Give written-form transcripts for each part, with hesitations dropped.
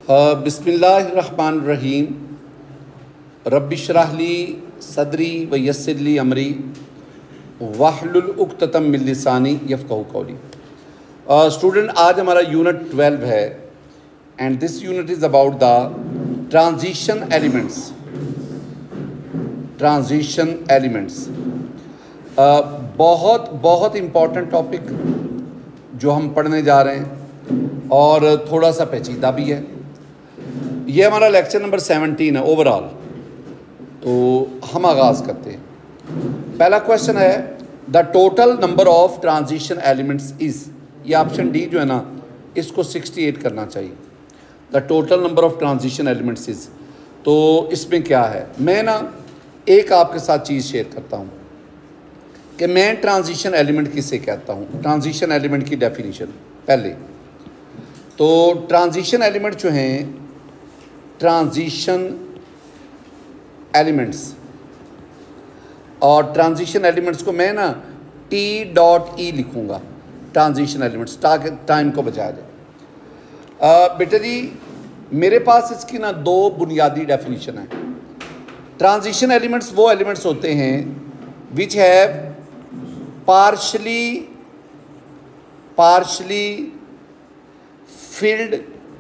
बिस्मिल्लाहिर्रहमानिर्रहीम। रब्बिश्रह ली सदरी व यस्सिर ली अमरी वाहलुल उक़्दतम मिन लिसानी यफ़क़हू क़ौली। स्टूडेंट, आज हमारा यूनिट 12 है and this unit is about the transition elements. Transition elements बहुत इम्पॉर्टेंट टॉपिक जो हम पढ़ने जा रहे हैं और थोड़ा सा पेचीदा भी है। ये हमारा लेक्चर नंबर 17 है ओवरऑल। तो हम आगाज़ करते हैं। पहला क्वेश्चन है the total number of transition elements is. ये ऑप्शन डी जो है ना, इसको 68 करना चाहिए। The total number of transition elements is. तो इसमें क्या है, मैं ना एक आपके साथ चीज़ शेयर करता हूँ कि मैं ट्रांजिशन एलिमेंट किसे कहता हूँ। ट्रांजिशन एलिमेंट की डेफिनेशन पहले तो ट्रांजिशन एलिमेंट जो हैं, ट्रांजिशन एलिमेंट्स, और ट्रांजिशन एलिमेंट्स को मैं ना T.E लिखूँगा, ट्रांजिशन एलिमेंट्स, ताकि टाइम को बचाया जाए। बेटा जी, मेरे पास इसकी ना दो बुनियादी डेफिनेशन है। ट्रांजिशन एलिमेंट्स वो एलिमेंट्स होते हैं which have partially filled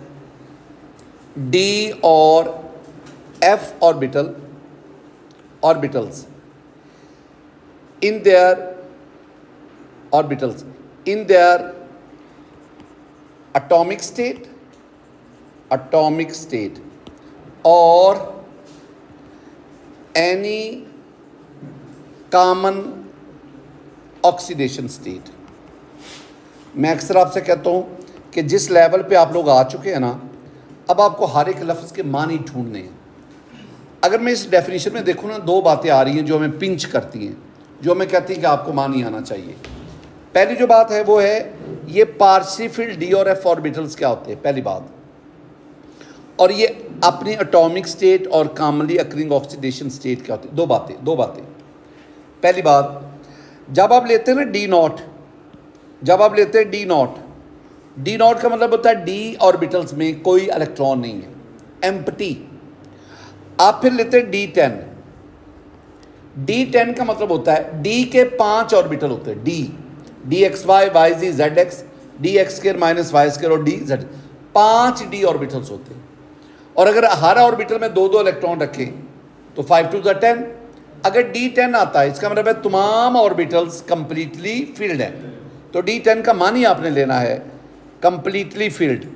d or f orbitals in their atomic state or any common oxidation state. मैं अक्सर आपसे कहता हूँ कि जिस लेवल पे आप लोग आ चुके हैं ना, अब आपको हर एक लफ्ज़ के मानी ढूंढने हैं। अगर मैं इस डेफिनेशन में देखूँ ना, दो बातें आ रही हैं जो हमें पिंच करती हैं, जो हमें कहती हैं कि आपको मानी आना चाहिए। पहली जो बात है वो है ये पार्शियली फिल्ड डी और एफ ऑर्बिटल्स क्या होते हैं, पहली बात। और ये अपनी एटॉमिक स्टेट और कॉमनली अकरिंग ऑक्सीडेशन स्टेट क्या होती है। दो बातें। पहली बात, जब आप लेते हैं ना डी नॉट, डी नॉट का मतलब होता है डी ऑर्बिटल्स में कोई इलेक्ट्रॉन नहीं है, एम्प्टी। आप फिर लेते हैं डी10 का मतलब होता है डी के 5 ऑर्बिटल होते हैं। D X Y, Y Z, Z X, D X square minus Y square और डी जेड, 5 डी ऑर्बिटल्स होते हैं। और अगर हर ऑर्बिटल में 2 इलेक्ट्रॉन रखें तो 5 2 10। अगर D10 आता है, इसका मतलब है तमाम ऑर्बिटल्स कंप्लीटली फील्ड है। तो D10 का मान ही आपने लेना है कंप्लीटली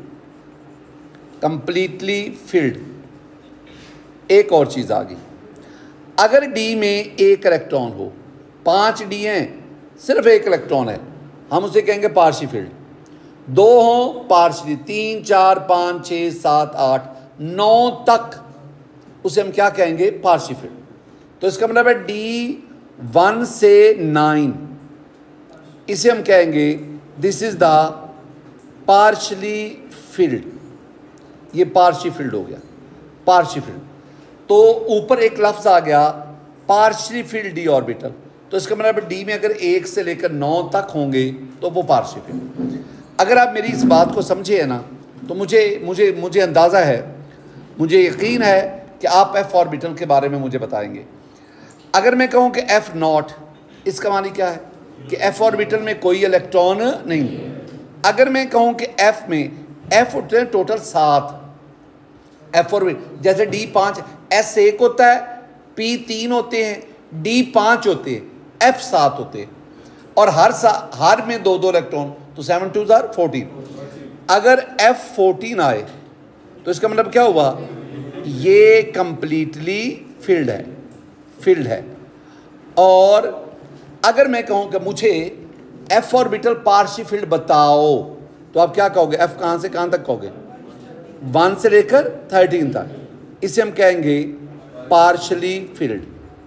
फील्ड। एक और चीज़ आ गई, अगर D में एक इलेक्ट्रॉन हो, 5 D हैं, सिर्फ एक इलेक्ट्रॉन है, हम उसे कहेंगे पार्शियल फील्ड। 2 हों पार्शियली, 3 4 5 6 7 8 9 तक, उसे हम क्या कहेंगे, पार्शियल फील्ड। तो इसका मतलब है D1 से 9, इसे हम कहेंगे this is the partially filled. ये पार्शियल फील्ड हो गया, पार्शियल फील्ड। तो ऊपर एक लफ्ज़ आ गया पार्शली फील्ड डी ऑर्बिटल। तो इसका मतलब है डी में अगर 1 से लेकर 9 तक होंगे तो वो पार्शियल फील्ड। अगर आप मेरी इस बात को समझे है ना, तो मुझे अंदाज़ा है, मुझे यकीन है कि आप एफ ऑर्बिटल के बारे में मुझे बताएंगे। अगर मैं कहूँ कि एफ नॉट, इसका मानी क्या है कि एफ ऑर्बिटल में कोई इलेक्ट्रॉन नहीं। अगर मैं कहूँ कि एफ में एफ होते हैं टोटल 7 एफ ऑर्बिटल, जैसे D5 S1 होता है, P3 होते हैं, D5 होते हैं, F7 होते हैं, और हर में 2 इलेक्ट्रॉन, तो 7 2 14। अगर F14 आए तो इसका मतलब क्या हुआ, ये कंप्लीटली फील्ड है। और अगर मैं कहूँ कि मुझे एफ ऑर्बिटल पार्शियल फील्ड बताओ, तो आप क्या कहोगे, एफ कहाँ से कहाँ तक कहोगे, 1 से लेकर 13 तक। इसे हम कहेंगे पार्शियली फील्ड,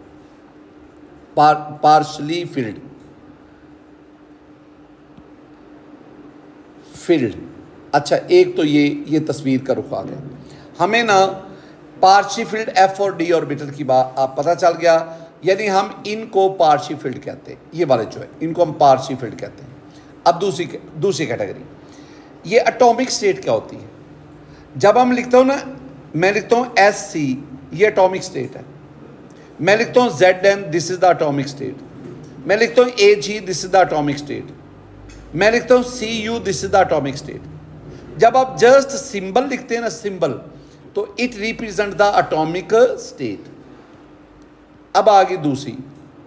पार्शियली फील्ड। अच्छा, एक तो ये तस्वीर का रुख आ गया। हमें ना पार्शियल फील्ड एफ और डी ऑर्बिटल की बात आप पता चल गया, यानी हम इनको पार्शियल फील्ड कहते हैं। ये वाले जो है इनको हम पार्शियल फील्ड कहते हैं। अब दूसरी कैटेगरी, ये एटॉमिक स्टेट क्या होती है। जब हम लिखता हूँ ना, मैं लिखता हूँ SC, ये एटॉमिक स्टेट है। मैं लिखता हूँ ZN, this is the atomic state. मैं लिखता हूँ AG, this is the atomic state. मैं लिखता हूँ CU, this is the atomic state. जब आप जस्ट सिंबल लिखते हैं ना, सिंबल, तो it represent the atomic state. अब आगे दूसरी,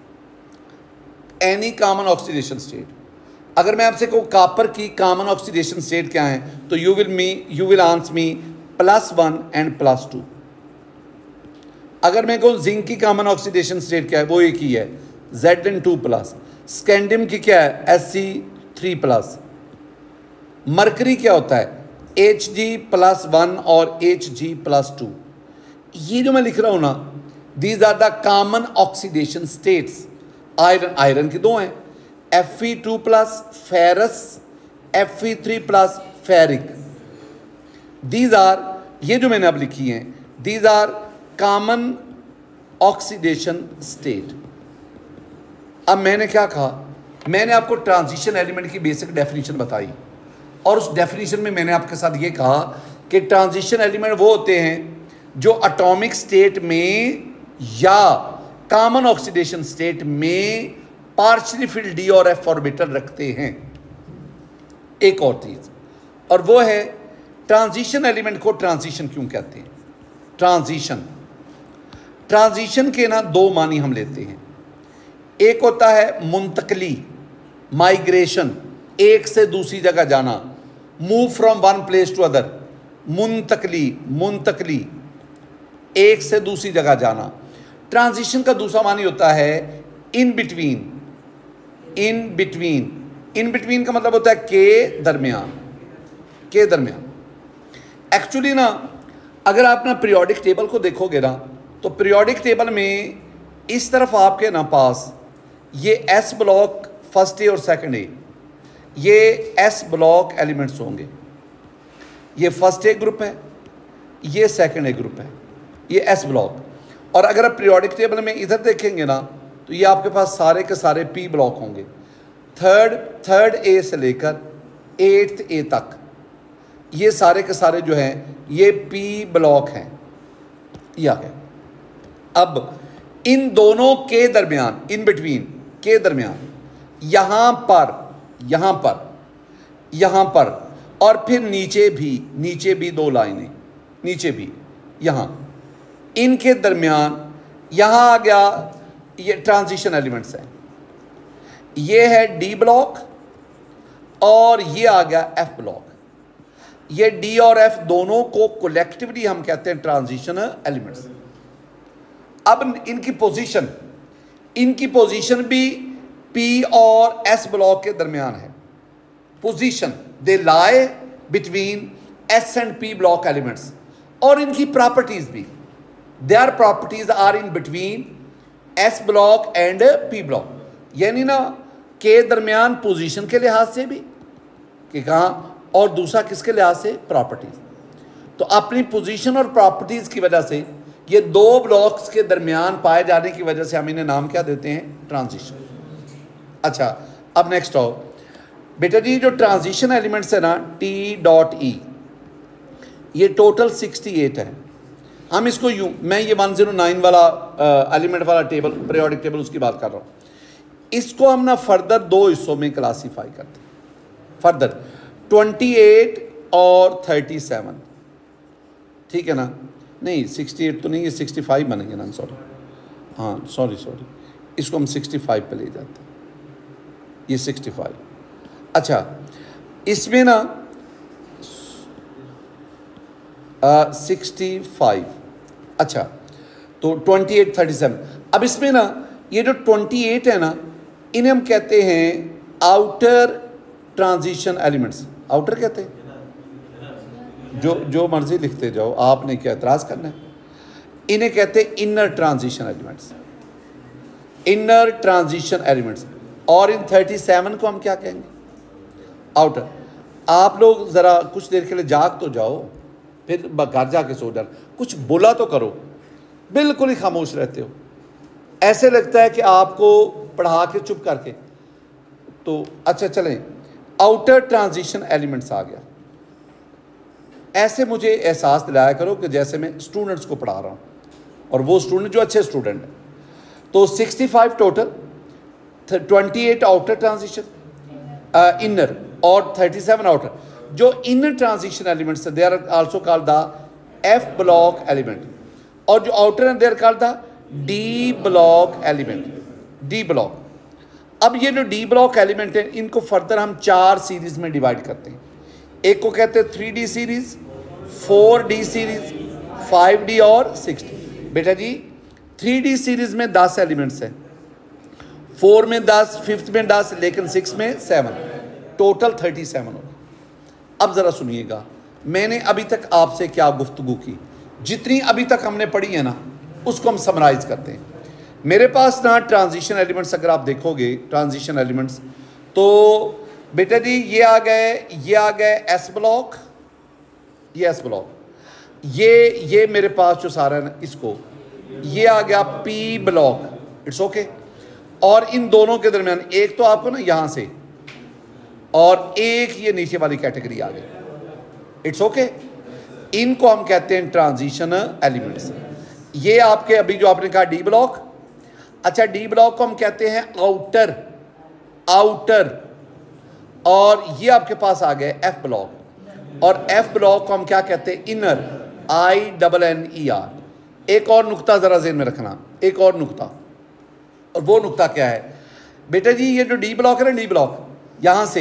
एनी कॉमन ऑक्सीडेशन स्टेट। अगर मैं आपसे कहूँ कॉपर की कॉमन ऑक्सीडेशन स्टेट क्या है, तो you will answer me +1 and +2। अगर मैं कहूँ जिंक की कॉमन ऑक्सीडेशन स्टेट क्या है, वो एक ही है, Zn2+। स्कैंडियम की क्या है, Hc3+। मरकरी क्या होता है, Hg+1 और Hg+2। ये जो मैं लिख रहा हूँ ना, these are the common oxidation states. Iron की दो हैं, Fe2+, ferrous, Fe3+, ferric. These are, ये जो मैंने अब लिखी हैं, these are common oxidation state. अब मैंने क्या कहा, मैंने आपको ट्रांजिशन एलिमेंट की बेसिक डेफिनेशन बताई, और उस डेफिनेशन में मैंने आपके साथ ये कहा कि ट्रांजिशन एलिमेंट वो होते हैं जो एटॉमिक स्टेट में या कॉमन ऑक्सीडेशन स्टेट में पार्शियली फिल्ड d और f ऑर्बिटल रखते हैं। एक और चीज, और वो है ट्रांजिशन एलिमेंट को ट्रांजिशन क्यों कहते हैं। ट्रांजिशन के ना दो मानी हम लेते हैं। एक होता है मुंतकली, माइग्रेशन, एक से दूसरी जगह जाना, move from one place to other. मुंतकली, एक से दूसरी जगह जाना। ट्रांजिशन का दूसरा मानी होता है इन बिटवीन। इन बिटवीन का मतलब होता है के दरमियान। एक्चुअली ना, अगर आप ना पीरियोडिक टेबल को देखोगे ना, तो पीरियोडिक टेबल में इस तरफ आपके ना पास ये S ब्लॉक फर्स्ट ए और सेकंड ए, ये S ब्लॉक एलिमेंट्स होंगे। ये फर्स्ट ए ग्रुप है, ये सेकंड ए ग्रुप है, ये S ब्लॉक। और अगर आप पीरियोडिक टेबल में इधर देखेंगे ना, तो ये आपके पास सारे के सारे P ब्लॉक होंगे। थर्ड ए से लेकर 8th ए तक ये सारे के सारे जो हैं ये P ब्लॉक हैं। यह है। अब इन दोनों के दरमियान, इन बिटवीन के दरमियान, यहाँ पर और फिर नीचे भी दो लाइनें, नीचे भी, यहाँ, इनके दरमियान यहाँ आ गया, ये ट्रांजिशन एलिमेंट्स हैं। ये है D ब्लॉक और ये आ गया F ब्लॉक। ये D और F दोनों को कोलेक्टिवली हम कहते हैं ट्रांजिशन एलिमेंट्स। अब इनकी पोजीशन भी P और S ब्लॉक के दरमियान है। Position, they lie between S and P block elements. और इनकी प्रॉपर्टीज भी, their properties are in between S block and P block. यानी ना के दरमियान पोजीशन के लिहाज से भी कि कहाँ, और दूसरा किसके लिहाज से, प्रॉपर्टीज। तो अपनी पोजीशन और प्रॉपर्टीज की वजह से ये दो ब्लॉक्स के दरमियान पाए जाने की वजह से हम इन्हें नाम क्या देते हैं, ट्रांजिशन। अच्छा, अब नेक्स्ट आओ बेटा जी, जो ट्रांजिशन एलिमेंट्स है ना T.E, ये टोटल 68 है। हम इसको यूं, मैं ये 109 वाला एलिमेंट वाला टेबल, पीरियोडिक टेबल, उसकी बात कर रहा हूँ। इसको हम ना फर्दर दो हिस्सों में क्लासीफाई करते हैं, फर्दर 28 और 37। ठीक है ना, नहीं 68 तो नहीं, ये 65 बनेंगे ना, सॉरी, हाँ सॉरी, इसको हम 65 पे ले जाते हैं, ये 65। अच्छा, इसमें ना 65, अच्छा, तो 28, 37। अब इसमें ना ये जो 28 है ना, इन्हें हम कहते हैं आउटर ट्रांजिशन एलिमेंट्स। आउटर कहते हैं, जो मर्जी लिखते जाओ, आपने क्या एतराज़ करना है। इन्हें कहते हैं inner transition elements, inner transition elements. और इन 37 को हम क्या कहेंगे, आउटर। आप लोग ज़रा कुछ देर के लिए जाग तो जाओ, फिर घर जाके सो जाना, कुछ बोला तो करो, बिल्कुल ही खामोश रहते हो, ऐसे लगता है कि आपको पढ़ा के चुप करके। तो अच्छा चलें, आउटर ट्रांजिशन एलिमेंट्स आ गया। ऐसे मुझे एहसास दिलाया करो कि जैसे मैं स्टूडेंट्स को पढ़ा रहा हूँ, और वो स्टूडेंट जो अच्छे स्टूडेंट हैं। तो 65 टोटल, 28 आउटर ट्रांजिशन इनर और 37 आउटर। जो इनर ट्रांजिशन एलिमेंट्स है they are also called the F block element, और जो आउटर है they are called the D block element, D block. अब ये जो डी ब्लॉक एलिमेंट है इनको फर्दर हम 4 सीरीज में डिवाइड करते हैं। एक को कहते हैं 3D series, 4D series, 5D और 6D। बेटा जी 3D सीरीज में 10 एलिमेंट्स हैं, 4 में 10, 5th में 10, लेकिन 6 में 7, टोटल 37 होगा। अब ज़रा सुनिएगा, मैंने अभी तक आपसे क्या गुफ्तगू की, जितनी अभी तक हमने पढ़ी है ना उसको हम समराइज करते हैं। मेरे पास ना ट्रांजिशन एलिमेंट्स, अगर आप देखोगे ट्रांजिशन एलिमेंट्स, तो बेटा जी ये आ गए एस ब्लॉक, ये एस ब्लॉक, ये मेरे पास जो सारा है ना इसको, ये आ गया पी ब्लॉक, इट्स ओके। और इन दोनों के दरमियान एक तो आपको ना यहाँ से, और एक ये नीचे वाली कैटेगरी आ गई, इट्स ओके। इनको हम कहते हैं ट्रांजिशन एलिमेंट्स। ये आपके अभी जो आपने कहा डी ब्लॉक, अच्छा डी ब्लॉक को हम कहते हैं आउटर, और ये आपके पास आ गए एफ ब्लॉक, और एफ ब्लॉक को हम क्या कहते हैं, इनर, INNER। एक और नुक्ता ज़रा ज़हन में रखना, एक और नुक्ता, और वो नुक्ता क्या है बेटा जी, ये जो डी ब्लॉक है ना, डी ब्लॉक यहाँ से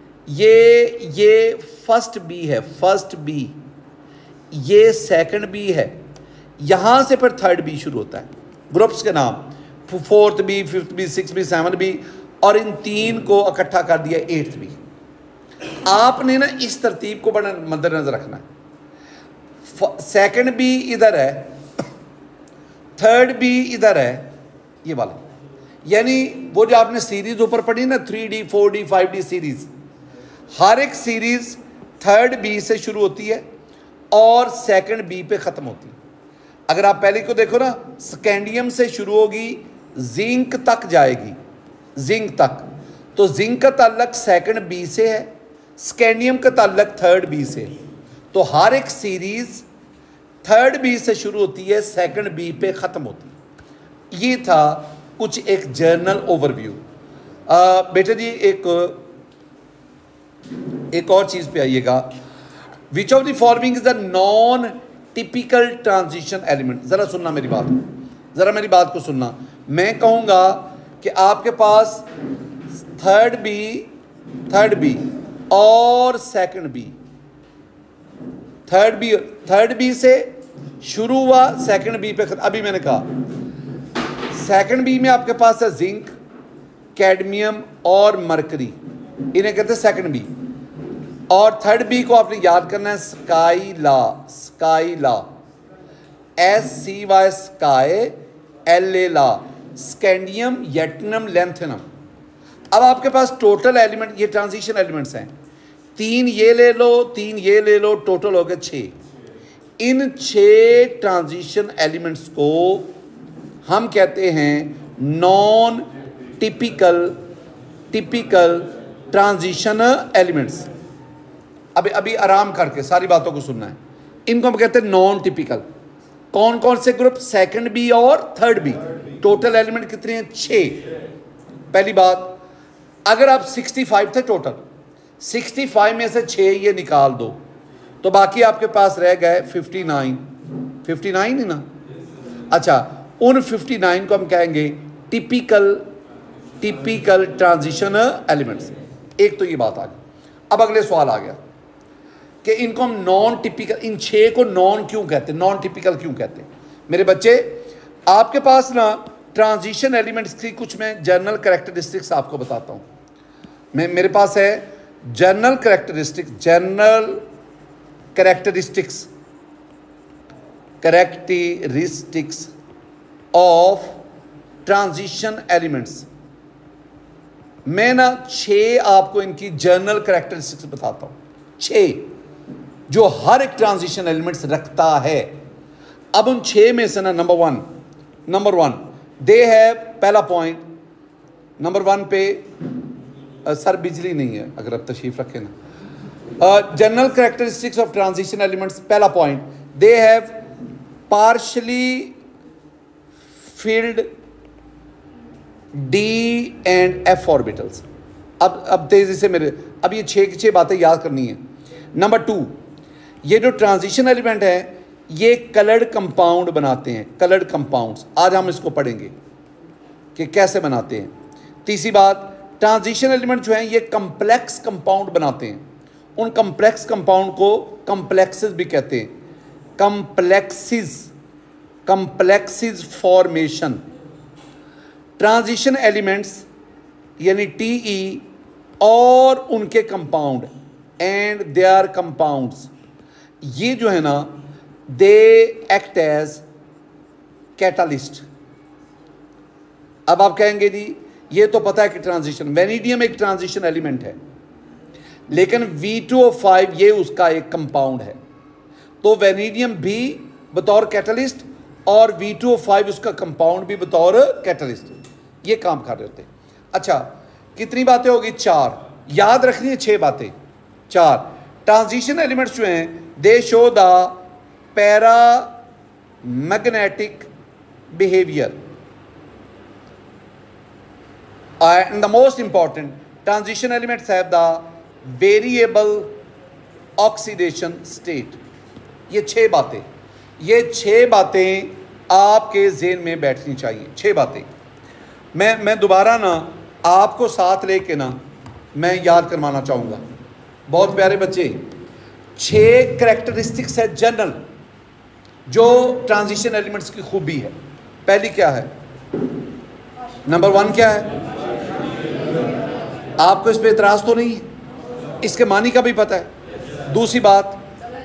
ये फर्स्ट बी है, फर्स्ट बी, ये सेकंड बी है, यहाँ से फिर थर्ड बी शुरू होता है, ग्रुप्स के नाम, 4th B, 5th B, 6th B, 7th B, और इन 3 को इकट्ठा कर दिया 8th बी। आपने ना इस तरतीब को बड़ा मद्देनजर रखना है। सेकंड बी इधर है, थर्ड बी इधर है, ये वाला, यानी वो जो आपने सीरीज ऊपर पढ़ी ना 3D, 4D, 5D सीरीज, हर एक सीरीज थर्ड बी से शुरू होती है और सेकंड बी पे ख़त्म होती है। अगर आप पहले को देखो ना, स्कैंडियम से शुरू होगी, जिंक तक जाएगी, जिंक तक, तो जिंक का ताल्लुक सेकंड बी से है, स्कैंडियम का ताल्लुक थर्ड बी से। तो हर एक सीरीज थर्ड बी से शुरू होती है, सेकंड बी पे ख़त्म होती है। ये था कुछ एक जर्नल ओवरव्यू। बेटा जी एक और चीज़ पे आइएगा, which of the following is the non typical transition element. ज़रा सुनना मेरी बात, ज़रा मेरी बात को सुनना। मैं कहूँगा कि आपके पास थर्ड बी और सेकंड बी, थर्ड बी से शुरू हुआ, सेकंड बी पे अभी मैंने कहा सेकंड बी में आपके पास है जिंक, कैडमियम और मरकरी, इन्हें कहते हैं सेकंड बी। और थर्ड बी को आपने याद करना है स्काइला, SCY स्काई, LA ला, स्कैंडियम, यटनम, लेंथेनम। अब आपके पास टोटल एलिमेंट, ये ट्रांजिशन एलिमेंट्स हैं, 3 ये ले लो, 3 ये ले लो, टोटल हो गए 6। इन 6 ट्रांजिशन एलिमेंट्स को हम कहते हैं नॉन टिपिकल ट्रांजिशन एलिमेंट्स। अभी आराम करके सारी बातों को सुनना है। इनको हम कहते हैं नॉन टिपिकल। कौन कौन से ग्रुप? सेकंड बी और थर्ड बी। टोटल एलिमेंट कितने हैं? 6। पहली बात, अगर आप 65 थे टोटल, 65 में से 6 ये निकाल दो तो बाकी आपके पास रह गए 59 है ना। अच्छा, उन 59 को हम कहेंगे टिपिकल ट्रांजिशन एलिमेंट्स। एक तो ये बात आ गई। अब अगले सवाल आ गया कि इनको हम नॉन टिपिकल, इन 6 को नॉन क्यों कहते हैं, नॉन टिपिकल क्यों कहते हैं? मेरे बच्चे, आपके पास ना ट्रांजिशन एलिमेंट्स की कुछ मैं जनरल कैरेक्टरिस्टिक्स आपको बताता हूँ। मेरे पास है general characteristics of transition elements. मैं ना 6 आपको इनकी जनरल कैरेक्टरिस्टिक्स बताता हूँ, 6 जो हर एक ट्रांजिशन एलिमेंट्स रखता है। अब उन 6 में से ना नंबर वन दे है, पहला पॉइंट नंबर 1 पे सर बिजली नहीं है, अगर आप तशरीफ़ रखें ना। General characteristics of transition elements, पहला point, they have partially filled D and F orbitals. अब तेजी से मेरे, अब ये 6 की 6 बातें याद करनी है। नंबर 2, ये जो ट्रांजिशन एलिमेंट है ये कलर्ड कंपाउंड बनाते हैं, कलर्ड कंपाउंड्स। आज हम इसको पढ़ेंगे कि कैसे बनाते हैं। तीसरी बात, ट्रांजिशन एलिमेंट जो हैं ये कम्प्लेक्स कंपाउंड बनाते हैं। उन कम्प्लेक्स कंपाउंड को कम्प्लेक्सेस भी कहते हैं, कम्प्लेक्सिस फॉर्मेशन। ट्रांजिशन एलिमेंट्स यानी टीई और उनके compound and they are compounds, ये जो है ना दे एक्ट एज कैटालिस्ट। अब आप कहेंगे जी ये तो पता है कि ट्रांजिशन, वेनेडियम एक ट्रांजिशन एलिमेंट है, लेकिन V2O5 ये उसका एक कंपाउंड है, तो वेनेडियम भी बतौर कैटलिस्ट और V2O5 उसका कंपाउंड भी बतौर कैटलिस्ट, ये काम कर रहे होते हैं। अच्छा, कितनी बातें होगी? 4। याद रखनी है 6 बातें। 4 ट्रांजिशन एलिमेंट्स जो हैं they show the paramagnetic behaviour and the most important, transition elements have the variable oxidation state। ये 6 बातें आपके ज़हन में बैठनी चाहिए। 6 बातें मैं दोबारा ना आपको साथ लेके ना मैं याद करवाना चाहूँगा। बहुत प्यारे बच्चे, 6 करैक्टरिस्टिक्स है जनरल जो ट्रांजिशन एलिमेंट्स की खूबी है। पहली क्या है? नंबर 1 क्या है? आपको इस पे इतराज़ तो नहीं है? इसके मानी का भी पता है। दूसरी बात,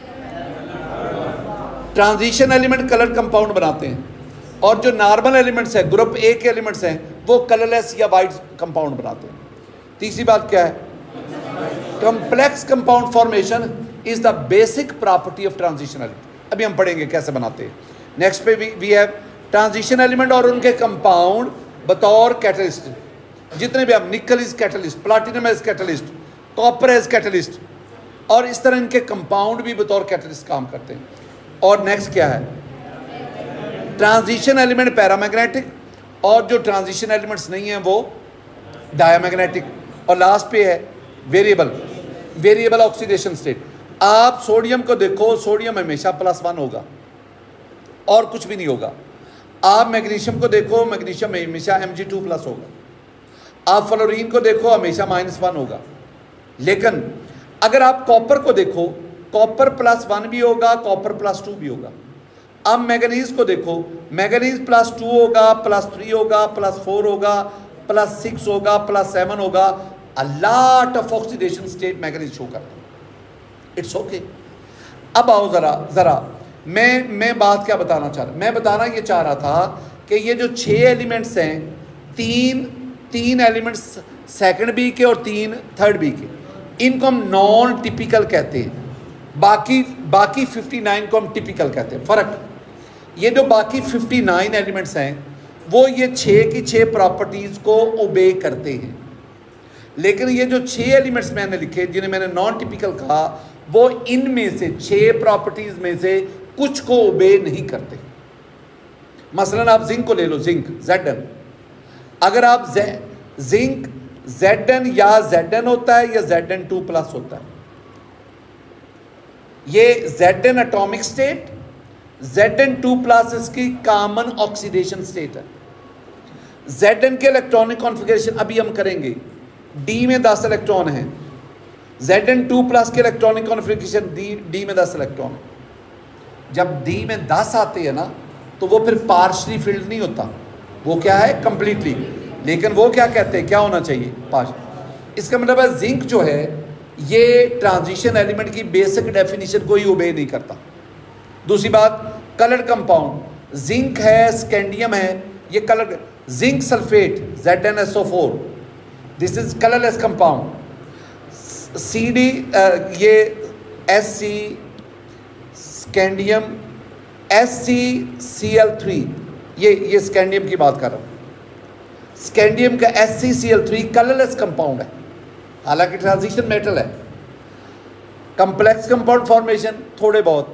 ट्रांजिशन एलिमेंट कलर कंपाउंड बनाते हैं और जो नॉर्मल एलिमेंट्स हैं, ग्रुप ए के एलिमेंट्स हैं, वो कलरलेस या वाइट कंपाउंड बनाते हैं। तीसरी बात क्या है? Complex compound formation is the basic property of transition element. अभी हम पढ़ेंगे कैसे बनाते हैं। नेक्स्ट पे वी हैव ट्रांजिशन एलिमेंट और उनके कंपाउंड बतौर कैटलिस्ट। जितने भी हम, nickel is catalyst, platinum as catalyst, copper as catalyst, और इस तरह इनके कंपाउंड भी बतौर कैटलिस्ट काम करते हैं। और नेक्स्ट क्या है? ट्रांजिशन एलिमेंट पैरामैग्नेटिक और जो ट्रांजिशन एलिमेंट्स नहीं हैं वो डायमैग्नेटिक। और लास्ट पे है वेरिएबल ऑक्सीडेशन स्टेट। आप सोडियम को देखो, सोडियम हमेशा +1 होगा और कुछ भी नहीं होगा। आप मैग्नीशियम को देखो, मैग्नीशियम हमेशा Mg2+ होगा। आप फ्लोरीन को देखो, हमेशा -1 होगा। लेकिन अगर आप कॉपर को देखो, कॉपर +1 भी होगा, कॉपर +2 भी होगा। अब मैंगनीज को देखो, मैंगनीज +2 होगा, +3 होगा, +4 होगा, +6 होगा, +7 होगा। A lot of oxidation state manganese show करता है। It's okay. अब आओ ज़रा मैं बात क्या बताना चाह रहा, मैं बताना ये चाह रहा था कि ये जो 6 एलिमेंट्स हैं, तीन एलिमेंट्स सेकंड बी के और 3 थर्ड बी के, इनको हम नॉन टिपिकल कहते हैं। बाकी 59 को हम टिपिकल कहते हैं। फ़र्क ये जो बाकी 59 एलिमेंट्स हैं वो ये 6 की 6 प्रॉपर्टीज़ को ओबे करते हैं, लेकिन ये जो 6 एलिमेंट्स मैंने लिखे जिन्हें मैंने नॉन टिपिकल कहा, वो इनमें से 6 प्रॉपर्टीज़ में से कुछ को ओबे नहीं करते। मसलन आप जिंक को ले लो, जिंक Zn। अगर आप जिंक Zn या Zn होता है या Zn2+ होता है। ये Zn एटॉमिक स्टेट, Zn2+ इसकी कॉमन ऑक्सीडेशन स्टेट है। Zn के इलेक्ट्रॉनिक कॉन्फ़िगरेशन अभी हम करेंगे। D में 10 इलेक्ट्रॉन हैं। Zn2+ के इलेक्ट्रॉनिक कॉन्फ़िगरेशन D में 10 इलेक्ट्रॉन है। जब D में 10 आते हैं ना तो वो फिर पार्शली फिल्ड नहीं होता, वो क्या है? कंप्लीटली। लेकिन वो क्या कहते हैं, क्या होना चाहिए? पार्शल। इसका मतलब है जिंक जो है ये ट्रांजिशन एलिमेंट की बेसिक डेफिनेशन को ही ओबे नहीं करता। दूसरी बात, कलर्ड कंपाउंड, जिंक है, स्कैंडियम है, ये colour, zinc sulphate ZnSO4, this is colourless compound. CD ये Sc स्कैंडियम ScCl3, ये स्कैंडियम की बात कर रहा हूँ। स्कैंडियम का ScCl3 कलरलेस कंपाउंड है, हालांकि ट्रांजिशन मेटल है। कम्प्लेक्स कंपाउंड फॉर्मेशन थोड़े बहुत,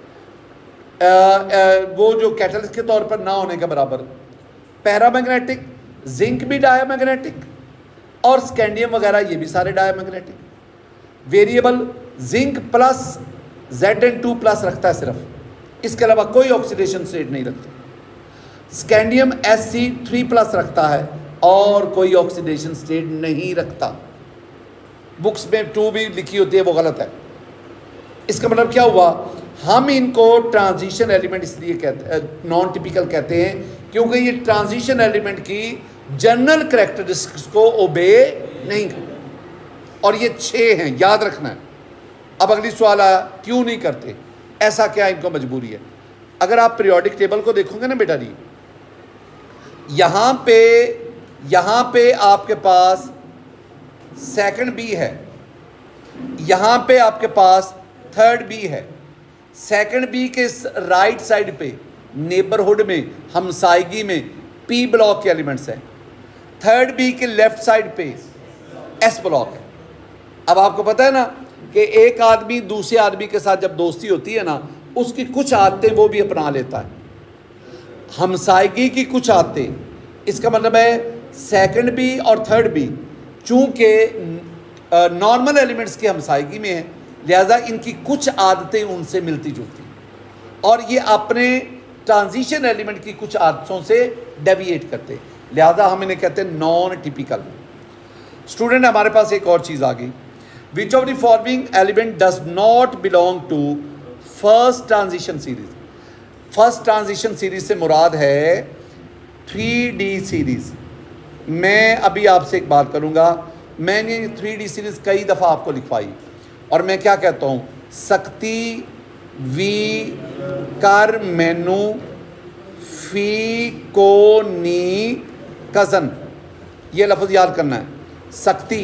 वो जो कैटलिस्ट के तौर पर ना होने के बराबर। पैरामैग्नेटिक, जिंक भी डायमैग्नेटिक, और स्कैंडियम वगैरह ये भी सारे diamagnetic. Variable zinc plus Zn2+ रखता है सिर्फ, इसके अलावा कोई ऑक्सीडेशन स्टेट नहीं रखता। स्कैंडियम Sc3+ रखता है और कोई ऑक्सीडेशन स्टेट नहीं रखता। बुक्स में 2 भी लिखी होती है, वो गलत है। इसका मतलब क्या हुआ, हम इनको ट्रांजिशन एलिमेंट इसलिए कहते हैं, नॉन टिपिकल कहते हैं, क्योंकि ये ट्रांजिशन एलिमेंट की जनरल कैरेक्टरिस्टिक्स को ओबे नहीं करते। और ये 6 हैं, याद रखना है। अब अगली सवाल आया, क्यों नहीं करते, ऐसा क्या इनको मजबूरी है? अगर आप पीरियोडिक टेबल को देखोगे ना बेटा जी, यहाँ पे आपके पास सेकंड बी है, यहाँ पे आपके पास थर्ड बी है। सेकंड बी के राइट साइड पे नेबरहुड में, हमसायगी में पी ब्लॉक के एलिमेंट्स हैं। थर्ड बी के लेफ्ट साइड पे एस ब्लॉक है। अब आपको पता है ना कि एक आदमी दूसरे आदमी के साथ जब दोस्ती होती है ना, उसकी कुछ आदतें वो भी अपना लेता है, हमसायगी की कुछ आदतें। इसका मतलब है सेकंड बी और थर्ड बी चूँकि नॉर्मल एलिमेंट्स की हमसायगी में है, लिहाजा इनकी कुछ आदतें उनसे मिलती जुलती, और ये अपने ट्रांजिशन एलिमेंट की कुछ आदतों से डेविएट करते, लिहाजा हम इन्हें कहते हैं नॉन टिपिकल। स्टूडेंट, हमारे पास एक और चीज़ आ गई, which of the following element does not belong to first transition series. First transition series से मुराद है 3D सीरीज। मैं अभी आपसे एक बात करूंगा, मैंने 3D सीरीज कई दफ़ा आपको लिखवाई, और मैं क्या कहता हूँ, सकती वी कर मैनू फी को नी कज़न, ये लफ्ज़ याद करना है। सकती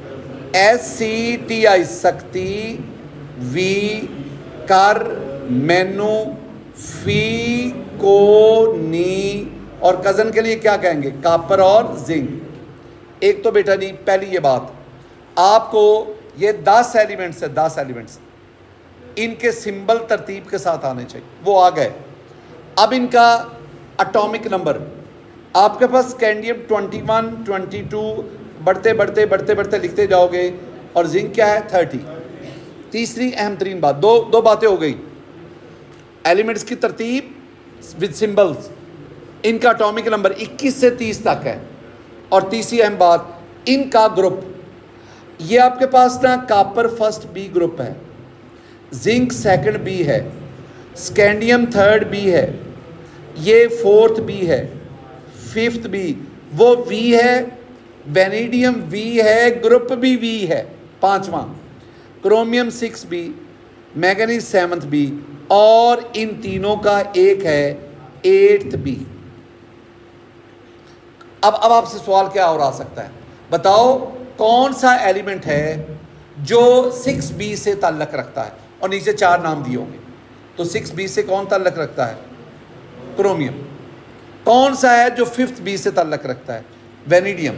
SCTI, सकती वी कर मैनू फी को नी, और कज़न के लिए क्या कहेंगे, कापर और जिंक। एक तो बेटा जी पहली ये बात, आपको ये 10 एलिमेंट्स है, 10 एलिमेंट्स, इनके सिंबल तरतीब के साथ आने चाहिए, वो आ गए। अब इनका एटॉमिक नंबर आपके पास स्कैंडियम 21, 22, बढ़ते बढ़ते बढ़ते बढ़ते लिखते जाओगे, और जिंक क्या है 30। तीसरी अहम तरीन बात, दो बातें हो गई, एलिमेंट्स की तरतीब विद सिंबल्स, इनका एटॉमिक नंबर 21 से 30 तक है, और तीसरी अहम बात, इनका ग्रुप। ये आपके पास ना कापर फर्स्ट बी ग्रुप है, जिंक सेकंड बी है, स्कैंडियम थर्ड बी है, ये फोर्थ बी है, फिफ्थ बी, वो वी है, वेनेडियम वी है, ग्रुप भी वी है, पांचवा, chromium 6 B, manganese 7th B, और इन तीनों का एक है 8th बी। अब आपसे सवाल क्या और आ सकता है, बताओ कौन सा एलिमेंट है जो 6B से ताल्लुक़ रखता है, और नीचे 4 नाम दिए होंगे, तो 6B से कौन ताल्लुक़ रखता है, क्रोमियम। कौन सा है जो 5th B से ताल्लुक़ रखता है, वेनेडियम।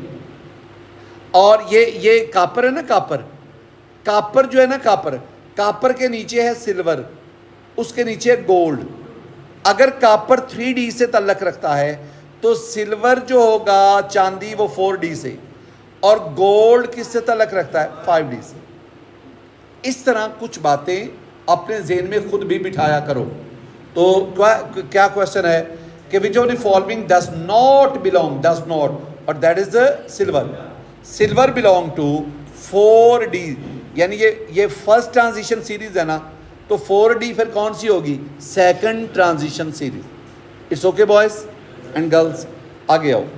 और ये कापर है ना, कापर जो है ना, कापर के नीचे है सिल्वर, उसके नीचे है गोल्ड। अगर कापर 3D से ताल्लुक़ रखता है तो सिल्वर जो होगा चांदी वो 4D से, और गोल्ड किससे ताल्लुक़ रखता है 5D से। इस तरह कुछ बातें अपने ज़हन में खुद भी बिठाया करो। तो क्या क्वेश्चन है कि which of the following does not belong, does not, और that is the silver belong to 4D, यानी ये फर्स्ट ट्रांजिशन सीरीज है ना, तो 4D फिर कौन सी होगी, second transition series. It's okay boys and girls, आगे आओ।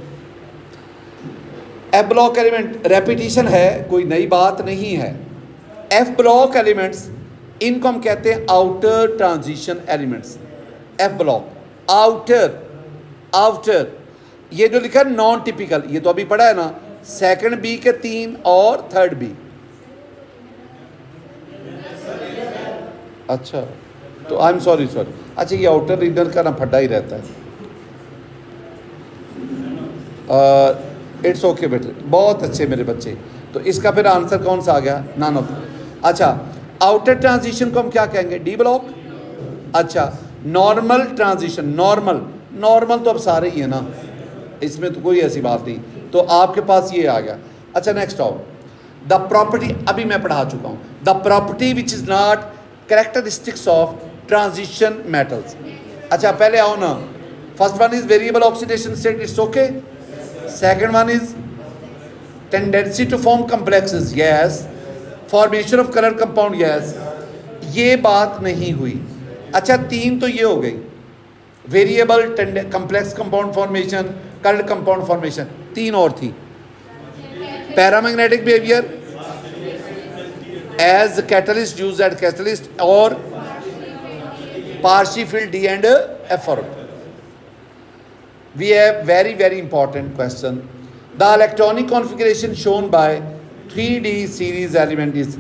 एफ ब्लॉक एलिमेंट रेपिटेशन है, कोई नई बात नहीं है। एफ ब्लॉक एलिमेंट्स, इनको हम कहते हैं outer transition elements. F block outer, ये जो लिखा है नॉन टिपिकल, ये तो अभी पढ़ा है ना, सेकंड बी के 3 और थर्ड बी। अच्छा, तो आई एम सॉरी। अच्छा, ये आउटर रीडर का ना फटा ही रहता है। इट्स ओके बेटे, बहुत अच्छे मेरे बच्चे। तो इसका फिर आंसर कौन सा आ गया, नन ऑफ। अच्छा, आउटर ट्रांजिशन को हम क्या कहेंगे? D block. अच्छा, नॉर्मल ट्रांजिशन, नॉर्मल तो अब सारे ही है ना, इसमें तो कोई ऐसी बात नहीं, तो आपके पास ये आ गया। अच्छा नेक्स्ट आओ, द प्रॉपर्टी, अभी मैं पढ़ा चुका हूँ, the property which is not characteristics of transition metals. अच्छा पहले आओ ना, first one is variable oxidation state, it's okay. Second one is tendency to form complexes, yes. Formation of colour compound, yes. ये बात नहीं हुई। अच्छा तीन तो ये हो गई, variable, complex compound formation, colour compound formation, तीन और थी। Paramagnetic behaviour as catalyst, use at catalyst, और partial filled D and F orbital. We have very important question. The electronic configuration shown by 3D series element is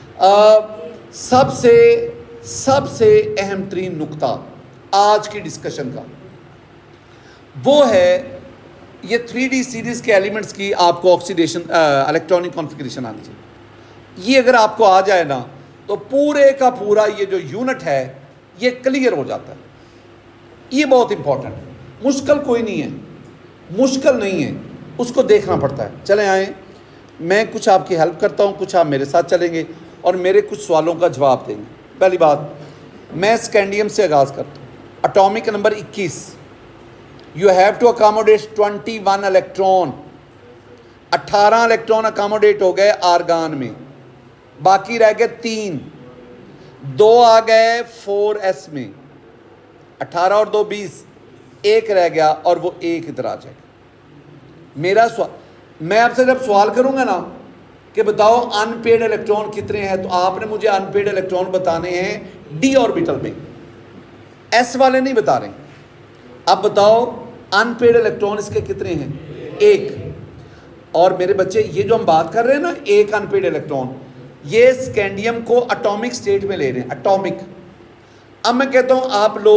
सबसे अहम तरीन नुक्ता आज की डिस्कशन का वो है ये 3D सीरीज के एलिमेंट्स की आपको ऑक्सीडेशन इलेक्ट्रॉनिक कॉन्फ़िगरेशन आनी चाहिए। ये अगर आपको आ जाए ना तो पूरे का पूरा ये जो यूनिट है ये क्लियर हो जाता है। ये बहुत इंपॉर्टेंट है, मुश्किल कोई नहीं है, मुश्किल नहीं है, उसको देखना पड़ता है। चले आए, मैं कुछ आपकी हेल्प करता हूँ, कुछ आप मेरे साथ चलेंगे और मेरे कुछ सवालों का जवाब देंगे। पहली बात, मैं स्कैंडियम से आगाज़ करता हूँ। Atomic number 21, you have to accommodate 21 electron. 18 electron accommodate हो गए आर्गान में, बाकी रह गए 3, 2 आ गए 4s में, 18 और 2 20, एक रह गया और वो एक इधर आ जाएगा। मेरा सवाल, मैं आपसे जब सवाल करूंगा ना कि बताओ अनपेड इलेक्ट्रॉन कितने हैं, तो आपने मुझे अनपेड इलेक्ट्रॉन बताने हैं डी ऑर्बिटल में, एस वाले नहीं बता रहे। अब बताओ अनपेड इलेक्ट्रॉन इसके कितने हैं? एक। और मेरे बच्चे ये जो हम बात कर रहे हैं ना, एक अनपेड इलेक्ट्रॉन, ये स्कैंडियम को एटॉमिक स्टेट में ले रहे हैं, एटॉमिक। अब मैं कहता हूं आप लो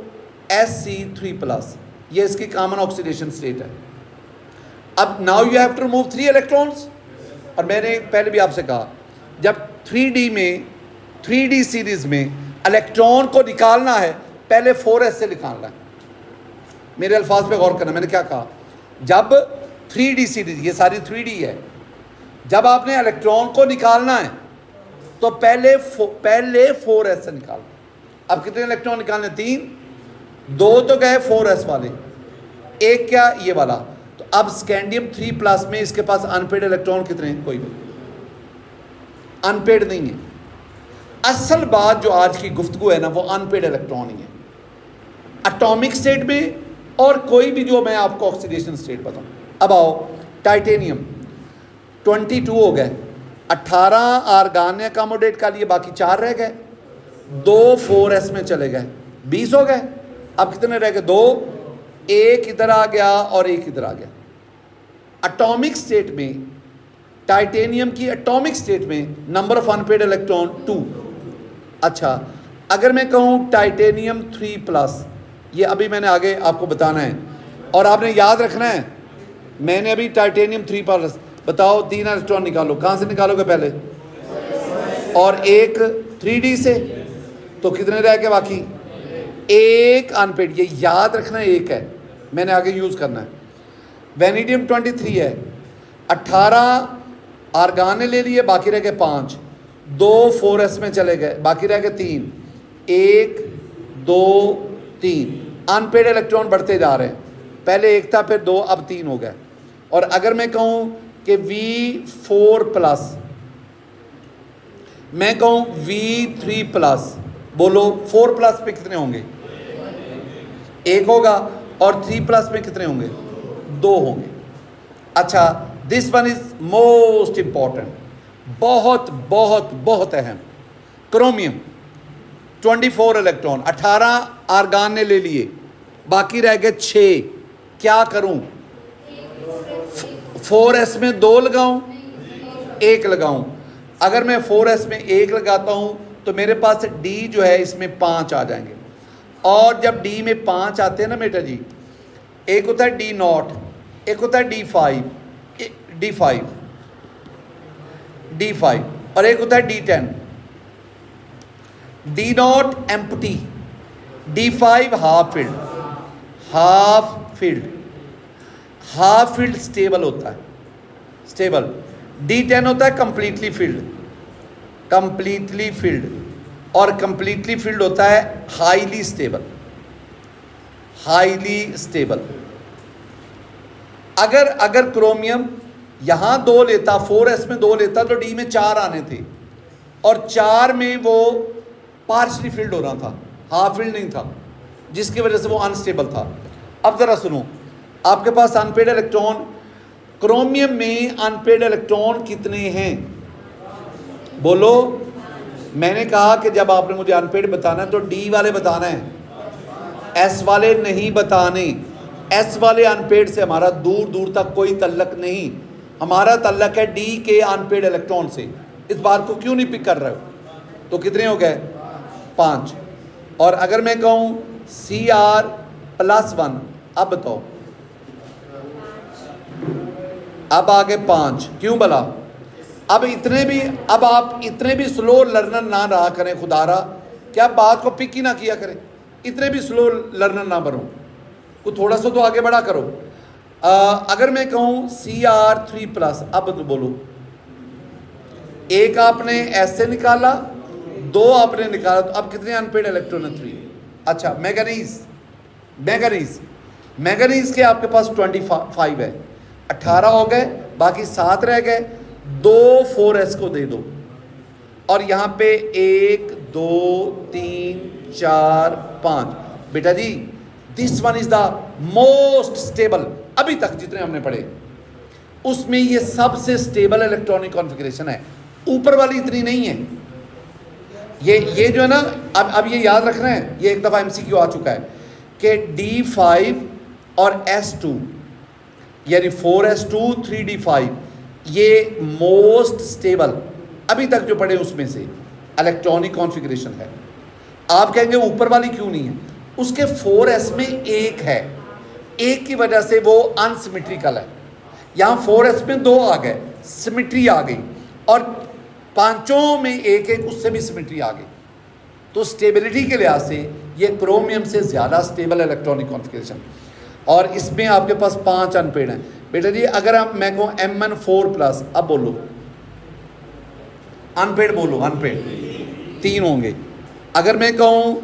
Sc3+, ये इसकी कॉमन ऑक्सीडेशन स्टेट है। अब now you have to remove 3 electrons. और मैंने पहले भी आपसे कहा, जब 3D में, 3D सीरीज में इलेक्ट्रॉन को निकालना है पहले 4s से निकालना है। मेरे अल्फाज पे गौर करना, मैंने क्या कहा, जब 3D सीरीज, ये सारी 3D है, जब आपने इलेक्ट्रॉन को निकालना है तो पहले 4s से निकालना। अब कितने इलेक्ट्रॉन निकालने? 3, 2 तो गए 4s वाले, एक क्या ये वाला। तो अब स्कैंडियम 3+ में इसके पास अनपेड इलेक्ट्रॉन कितने हैं? कोई नहीं, अनपेड नहीं है। असल बात जो आज की गुफ्तगू है ना, वो अनपेड इलेक्ट्रॉन ही है एटॉमिक स्टेट में, और कोई भी जो मैं आपको ऑक्सीडेशन स्टेट बताऊं। अब आओ, टाइटेनियम 22 हो गए, 18 आर्गान ने अकोमोडेट कर लिए, बाकी 4 रह गए, 2 4s में चले गए, 20 हो गए। अब कितने रह गए? 2, एक इधर आ गया और एक इधर आ गया। एटॉमिक स्टेट में, टाइटेनियम की एटॉमिक स्टेट में नंबर ऑफ अनपेड इलेक्ट्रॉन 2। अच्छा, अगर मैं कहूँ टाइटेनियम 3+, ये अभी मैंने आगे आपको बताना है और आपने याद रखना है, मैंने अभी टाइटेनियम 3+, बताओ 3 इलेक्ट्रॉन निकालो, कहाँ से निकालोगे पहले? और एक 3D से, तो कितने रह गए बाकी? एक अनपेड, ये याद रखना एक है, मैंने आगे यूज़ करना है। वेनेडियम 23 है, 18 आर्गान ने ले लिए, बाकी रह गए 5, 2 4s में चले गए, बाकी रह गए 3, 1 2 3। अनपेड इलेक्ट्रॉन बढ़ते जा रहे हैं, पहले एक था फिर 2, अब 3 हो गए। और अगर मैं कहूँ कि V4+, मैं कहूँ V3+, बोलो 4+ पे कितने होंगे? 1 होगा, और 3+ में कितने होंगे? 2 होंगे। अच्छा, this one is most important, बहुत बहुत बहुत अहम। क्रोमियम 24 इलेक्ट्रॉन, 18 आर्गान ने ले लिए, बाकी रह गए 6। क्या करूं? 4s में 2 लगाऊं, 1 लगाऊं। अगर मैं 4s में 1 लगाता हूं तो मेरे पास D जो है इसमें 5 आ जाएंगे। और जब D में 5 आते हैं ना बेटा जी, एक होता है D0, एक होता है D5 और एक होता है D10। D not empty, D5 half filled, half filled, half filled stable होता है, स्टेबल। D10 होता है कंप्लीटली फील्ड, कंप्लीटली फील्ड, और कंप्लीटली फील्ड होता है हाईली स्टेबल, हाईली स्टेबल। अगर क्रोमियम यहां 2 लेता, 4s में 2 लेता तो D में 4 आने थे, और 4 में वो पार्शली फील्ड हो रहा था, हाफ फील्ड नहीं था, जिसकी वजह से वो अनस्टेबल था। अब जरा सुनो, आपके पास अनपेड इलेक्ट्रॉन, क्रोमियम में अनपेड इलेक्ट्रॉन कितने हैं? बोलो। मैंने कहा कि जब आपने मुझे अनपेड बताना है तो डी वाले बताना है, एस वाले नहीं बताने। एस वाले अनपेड से हमारा दूर दूर तक कोई तल्लक नहीं, हमारा तल्लक है डी के अनपेड इलेक्ट्रॉन से। इस बात को क्यों नहीं पिक कर रहे हो? तो कितने हो गए? 5। और अगर मैं कहूँ Cr+1, अब बताओ, अब आगे 5, क्यों भला? अब आप इतने भी स्लो लर्नर ना रहा करें खुदारा, क्या बात को पिक ही ना किया करें, इतने भी स्लो लर्नर ना बनो, कुछ थोड़ा सा तो आगे बढ़ा करो। अगर मैं कहूँ Cr3+, अब तो बोलो, एक आपने ऐसे निकाला, 2 आपने निकाला, तो अब कितने अनपेड इलेक्ट्रॉन है? 3। अच्छा, मैंगनीज के आपके पास 25 है, 18 हो गए, बाकी 7 रह गए। 2 4s को दे दो, और यहाँ पे 1 2 3 4 5। बेटा जी, this one is the most stable, अभी तक जितने हमने पढ़े उसमें ये सबसे स्टेबल इलेक्ट्रॉनिक कॉन्फ़िगरेशन है, ऊपर वाली इतनी नहीं है। ये जो है ना, अब ये याद रखना है, ये एक दफ़ा MCQ आ चुका है कि D5 और S2 यानी 4s2 3d5 ये मोस्ट स्टेबल अभी तक जो पढ़े उसमें से इलेक्ट्रॉनिक कॉन्फ़िगरेशन है। आप कहेंगे ऊपर वाली क्यों नहीं है? उसके 4s में 1 है, 1 की वजह से वो अनसिमेट्रिकल है। यहाँ 4s में 2 आ गए, सिमेट्री आ गई, और 5 में 1 उससे भी सिमेट्री आ गई। तो स्टेबिलिटी के लिहाज से ये क्रोमियम से ज़्यादा स्टेबल इलेक्ट्रॉनिक कॉन्फ़िगरेशन, और इसमें आपके पास 5 अनपेड हैं। बेटा जी, अगर मैं कहूँ Mn4+, अब बोलो अनपेड, बोलो अनपेड, 3 होंगे। अगर मैं कहूँ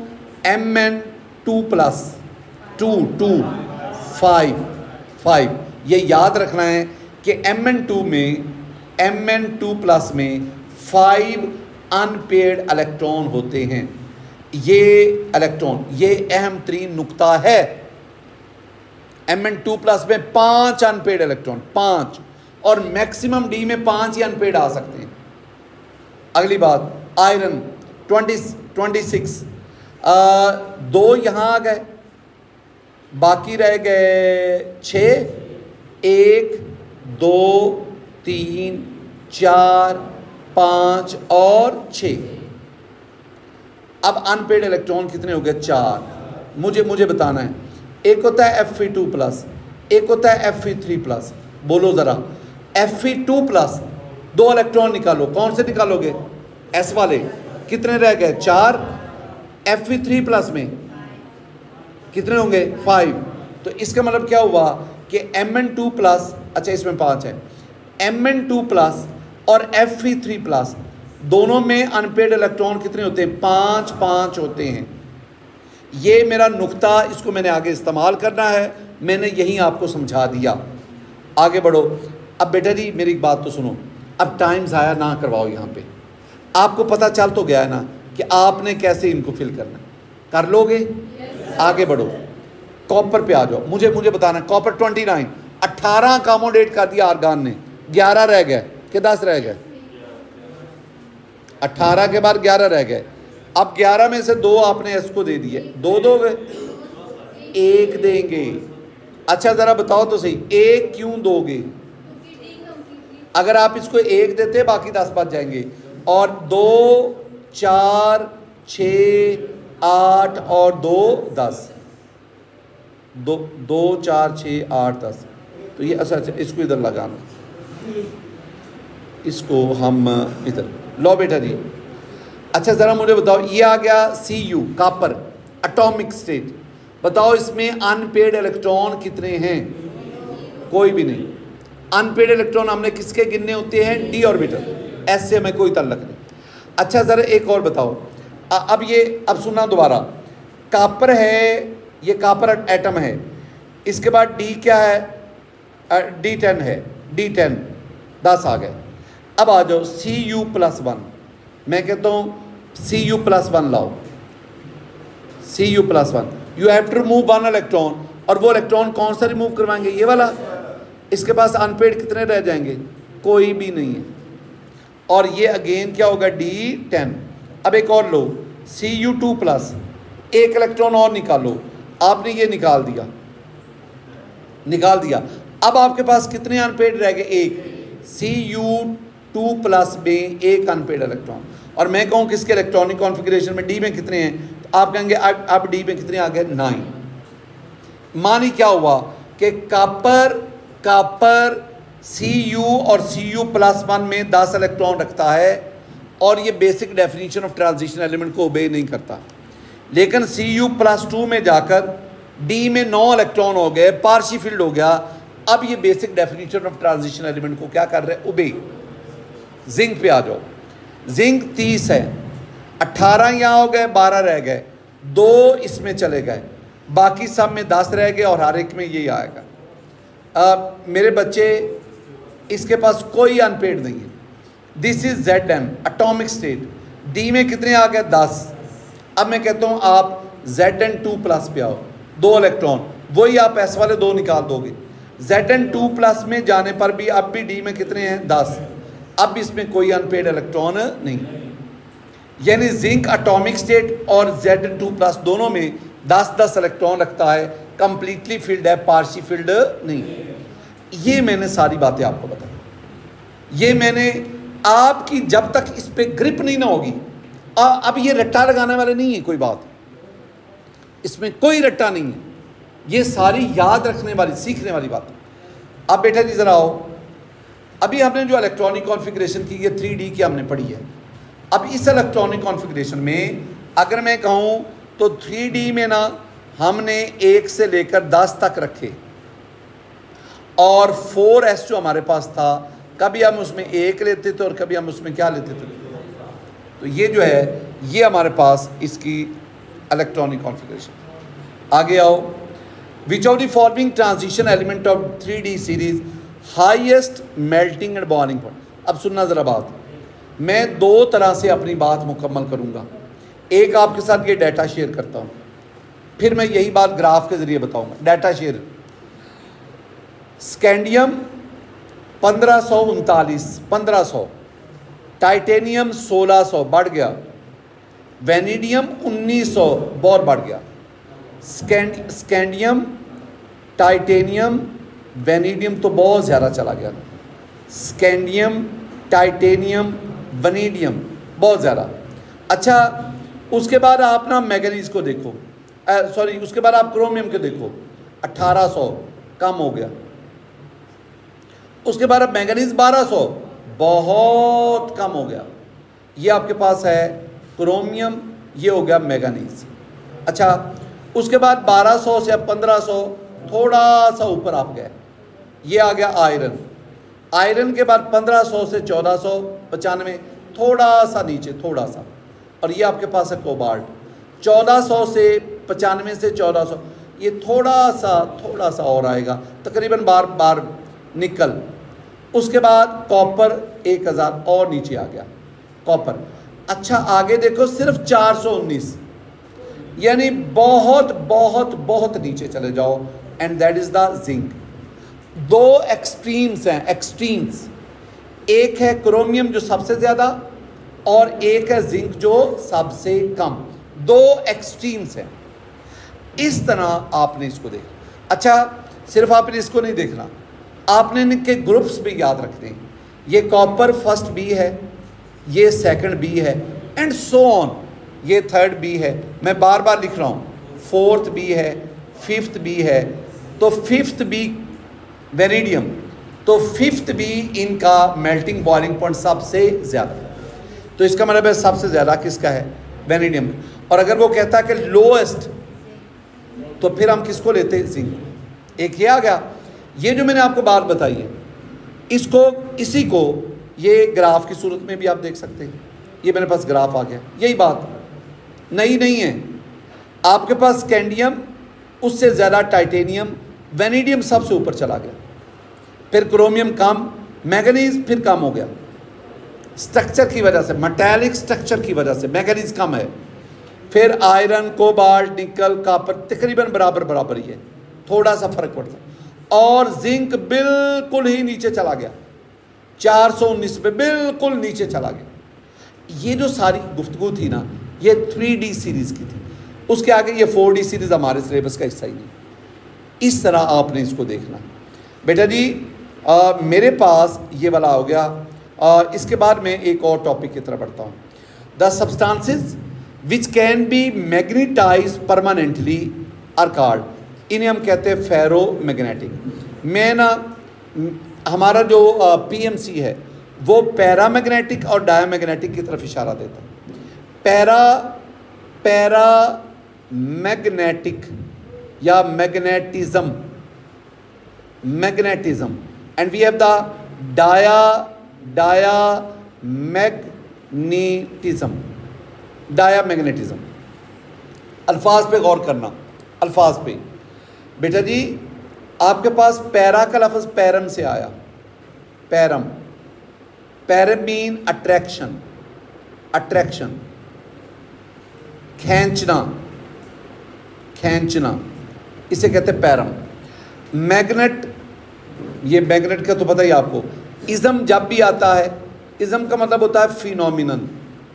Mn2+, 2 5, ये याद रखना है कि Mn2 में 5 अनपेड इलेक्ट्रॉन होते हैं। ये इलेक्ट्रॉन, ये अहम तरीन नुक्ता है। Mn2+ में 5 अनपेड इलेक्ट्रॉन, 5, और मैक्सिमम D में 5 ही अनपेड आ सकते हैं। अगली बात, आयरन 26, 2 यहाँ आ गए, बाकी रह गए 6, 1 2 3 4 5 और 6। अब अनपेड इलेक्ट्रॉन कितने हो गए? 4। मुझे बताना है। एक होता है Fe2+, एक होता है Fe3+। बोलो ज़रा, Fe2+, 2 इलेक्ट्रॉन निकालो, कौन से निकालोगे? S वाले। कितने रह गए? 4। Fe3+ में कितने होंगे? 5। तो इसका मतलब क्या हुआ कि Mn2+, अच्छा इसमें 5 है, Mn2+ और Fe3+ दोनों में अनपेड इलेक्ट्रॉन कितने होते हैं? 5 होते हैं। ये मेरा नुक्ता, इसको मैंने आगे इस्तेमाल करना है, मैंने यही आपको समझा दिया। आगे बढ़ो। अब बेटा जी मेरी एक बात तो सुनो, अब टाइम ज़ाया ना करवाओ। यहाँ पे आपको पता चल तो गया है ना कि आपने कैसे इनको फिल करना है, कर लोगे? आगे बढ़ो, कॉपर पे आ जाओ। मुझे बताना, कॉपर 29, 18 अकोमोडेट कर दिया आर्गान ने, 11 रह गए कि 10 रह गए? 18 के बाद 11 रह गए। अब 11 में से 2 आपने एस को दे दिए, 2 दोगे? 1 देंगे। अच्छा ज़रा बताओ तो सही, 1 क्यों दोगे? अगर आप इसको 1 देते बाकी 10 बच जाएंगे, और 2 4 6 8 और 2 10, 2 4 6 8 10। तो ये अच्छा, इसको इधर लगाना, इसको हम इधर लो बेटा जी। अच्छा ज़रा मुझे बताओ, ये आ गया Cu कॉपर एटॉमिक स्टेट। बताओ इसमें अनपेड इलेक्ट्रॉन कितने हैं? कोई भी नहीं। अनपेड इलेक्ट्रॉन हमने किसके गिनने होते हैं? D orbital. एस से हमें कोई ताल्लुक नहीं। अच्छा ज़रा एक और बताओ, अब सुनना दोबारा। कॉपर है, ये कॉपर एटम है, इसके बाद डी क्या है? D10 है, D10 10 आ गए। अब आ जाओ Cu+1। मैं कहता हूँ Cu+1 लाओ, Cu+1। You have to remove 1 electron, और वो इलेक्ट्रॉन कौन सा रिमूव करवाएंगे? ये वाला। इसके पास अनपेड कितने रह जाएंगे? कोई भी नहीं है। और ये अगेन क्या होगा? D10। अब एक और लो, Cu2+, एक इलेक्ट्रॉन और निकालो। आपने ये निकाल दिया। अब आपके पास कितने अनपेड रह गए? एक। Cu2+ में एक अनपेड इलेक्ट्रॉन। और मैं कहूँ किसके इलेक्ट्रॉनिक कॉन्फ़िगरेशन में डी में कितने हैं, तो आप कहेंगे अब डी में कितने आ गए? 9। मानी क्या हुआ कि कॉपर Cu और Cu+1 में 10 इलेक्ट्रॉन रखता है, और ये basic definition of transition element को ओबे नहीं करता। लेकिन Cu+2 में जाकर डी में 9 इलेक्ट्रॉन हो गए, पार्शियल फील्ड हो गया। अब ये basic definition of transition element को क्या कर रहे हैं? ओबे। जिंक पे आ जाओ। जिंक 30 है, 18 यहाँ हो गए, 12 रह गए, 2 इसमें चले गए, बाकी सब में 10 रह गए, और हर एक में यही आएगा। मेरे बच्चे, इसके पास कोई अनपेड नहीं है। This is Zn atomic state. D में कितने आ गए? 10। अब मैं कहता हूँ आप Zn2+ पे आओ, 2 इलेक्ट्रॉन, वही आप एस वाले 2 निकाल दोगे। Zn2+ में जाने पर भी अब भी डी में कितने हैं? 10। अब इसमें कोई अनपेड इलेक्ट्रॉन नहीं, यानी जिंक एटॉमिक स्टेट और Zn2+ दोनों में 10-10 इलेक्ट्रॉन रखता है, कंप्लीटली फिल्ड है, पार्शियल फील्ड नहीं। ये मैंने सारी बातें आपको बताई। ये मैंने आपकी जब तक इस पे ग्रिप नहीं ना होगी, अब ये रट्टा लगाने वाले नहीं है कोई बात, इसमें कोई रट्टा नहीं है, ये सारी याद रखने वाली, सीखने वाली बात। अब बेटा जी ज़रा आओ, अभी हमने जो इलेक्ट्रॉनिक कॉन्फ़िगरेशन की, ये 3D की हमने पढ़ी है। अब इस इलेक्ट्रॉनिक कॉन्फ़िगरेशन में अगर मैं कहूँ तो 3D में ना हमने 1 से लेकर 10 तक रखे, और 4s जो हमारे पास था, कभी हम उसमें 1 लेते थे और कभी हम उसमें क्या लेते थे। तो ये जो है, ये हमारे पास इसकी इलेक्ट्रॉनिक कॉन्फ़िगरेशन। आगे आओ। Which of the following transition element of 3D series highest melting and boiling point. अब सुनना ज़रा बात, मैं 2 तरह से अपनी बात मुकम्मल करूँगा। एक आपके साथ ये डाटा शेयर करता हूँ, फिर मैं यही बात ग्राफ के ज़रिए बताऊँगा। डाटा शेयर, स्कैंडियम 1539, टाइटेनियम 1600 बढ़ गया, वेनेडियम 1900 बहुत बढ़ गया। स्कैंडियम, टाइटेनियम, वेनेडियम तो बहुत ज़्यादा चला गया। स्कैंडियम, टाइटेनियम, वेनेडियम बहुत ज़्यादा। अच्छा, उसके बाद आप ना मैंगनीज को देखो, सॉरी उसके बाद आप क्रोमियम को देखो, 1800 कम हो गया। उसके बाद अब मैंगनीज 1200 बहुत कम हो गया। ये आपके पास है क्रोमियम, ये हो गया मैंगनीज। अच्छा, उसके बाद 1200 से अब 1500 थोड़ा सा ऊपर आप गए, ये आ गया आयरन। आयरन के बाद 1500 से 1495 थोड़ा सा नीचे, थोड़ा सा। और ये आपके पास है कोबाल्ट, 1400 से 95 से 1400, ये थोड़ा सा और आएगा, तकरीबन बार निकल। उसके बाद कॉपर 1000 और नीचे आ गया कॉपर। अच्छा, आगे देखो सिर्फ 419, यानी बहुत बहुत बहुत नीचे चले जाओ, and that is the zinc. 2 extremes हैं, एक्सट्रीम्स, एक है क्रोमियम जो सबसे ज़्यादा, और एक है जिंक जो सबसे कम। 2 एक्सट्रीम्स हैं। इस तरह आपने इसको देखना। अच्छा, सिर्फ आपने इसको नहीं देखना, आपने इनके ग्रुप्स भी याद रखने हैं। ये कॉपर फर्स्ट बी है, ये सेकंड बी है, एंड सो ऑन, ये थर्ड बी है। मैं बार बार लिख रहा हूँ, 4th बी है, 5th बी है, तो 5th बी वेनेडियम, तो 5th बी इनका मेल्टिंग बॉइलिंग पॉइंट सबसे ज़्यादा। तो तो इसका मतलब है सबसे ज़्यादा किसका है, वेनेडियम। और अगर वो कहता है कि लोएस्ट, तो फिर हम किसको लेते हैं, जिंक। एक ये आ गया। ये जो मैंने आपको बात बताई है, इसको इसी को ये ग्राफ की सूरत में भी आप देख सकते हैं। ये मेरे पास ग्राफ आ गया, यही बात नई नहीं है। आपके पास स्कैंडियम, उससे ज़्यादा टाइटेनियम, वेनेडियम सबसे ऊपर चला गया, फिर क्रोमियम कम, मैंगनीज फिर कम हो गया स्ट्रक्चर की वजह से, मेटालिक स्ट्रक्चर की वजह से मैंगनीज कम है। फिर आयरन, कोबाल्ट, निकल, कापर तकरीबन बराबर बराबर ही है, थोड़ा सा फर्क पड़ता है। और जिंक बिल्कुल ही नीचे चला गया, 419 पे बिल्कुल नीचे चला गया। ये जो सारी गुफ्तगू थी ना, ये 3D सीरीज़ की थी। उसके आगे ये 4D सीरीज़ हमारे सिलेबस का हिस्सा ही नहीं। इस तरह आपने इसको देखना बेटा जी। मेरे पास ये वाला हो गया। इसके बाद मैं एक और टॉपिक की तरफ बढ़ता हूँ। The substances which can be magnetize permanently are called, इन्हें हम कहते हैं फेरो मैग्नेटिक। मैं ना हमारा जो PMC है वो पैरामैग्नेटिक और डायामैग्नेटिक की तरफ इशारा देता है। पैरा मैग्नेटिक या magnetism and we have the diamagnetism. अल्फाज पे गौर करना, अल्फाज पे बेटा जी। आपके पास पैरा का लफ्ज़ पैरम से आया, पैरम मीन अट्रैक्शन, खींचना, इसे कहते हैं पैरम। मैग्नेट, ये मैग्नेट का तो पता ही आपको। इज़म जब भी आता है, इज़म का मतलब होता है फिनोमिनन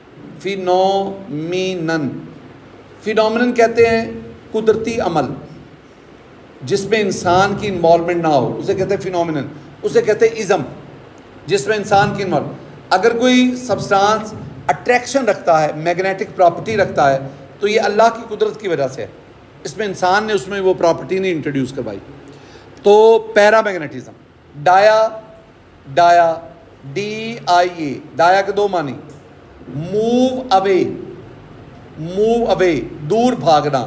कहते हैं कुदरती अमल जिसमें इंसान की इन्वॉल्वमेंट ना हो, उसे कहते हैं फिनोमिनन। उसे कहते हैं इज़म, जिसमें इंसान की इन्वॉल्व। अगर कोई सब्सटेंस अट्रैक्शन रखता है, मैग्नेटिक प्रॉपर्टी रखता है, तो ये अल्लाह की कुदरत की वजह से है। इसमें इंसान ने उसमें वो प्रॉपर्टी नहीं इंट्रोड्यूस करवाई। तो पैरामैग्नेटिज्म, डाया DIA, डाया के दो मानी, मूव अवे दूर भागना,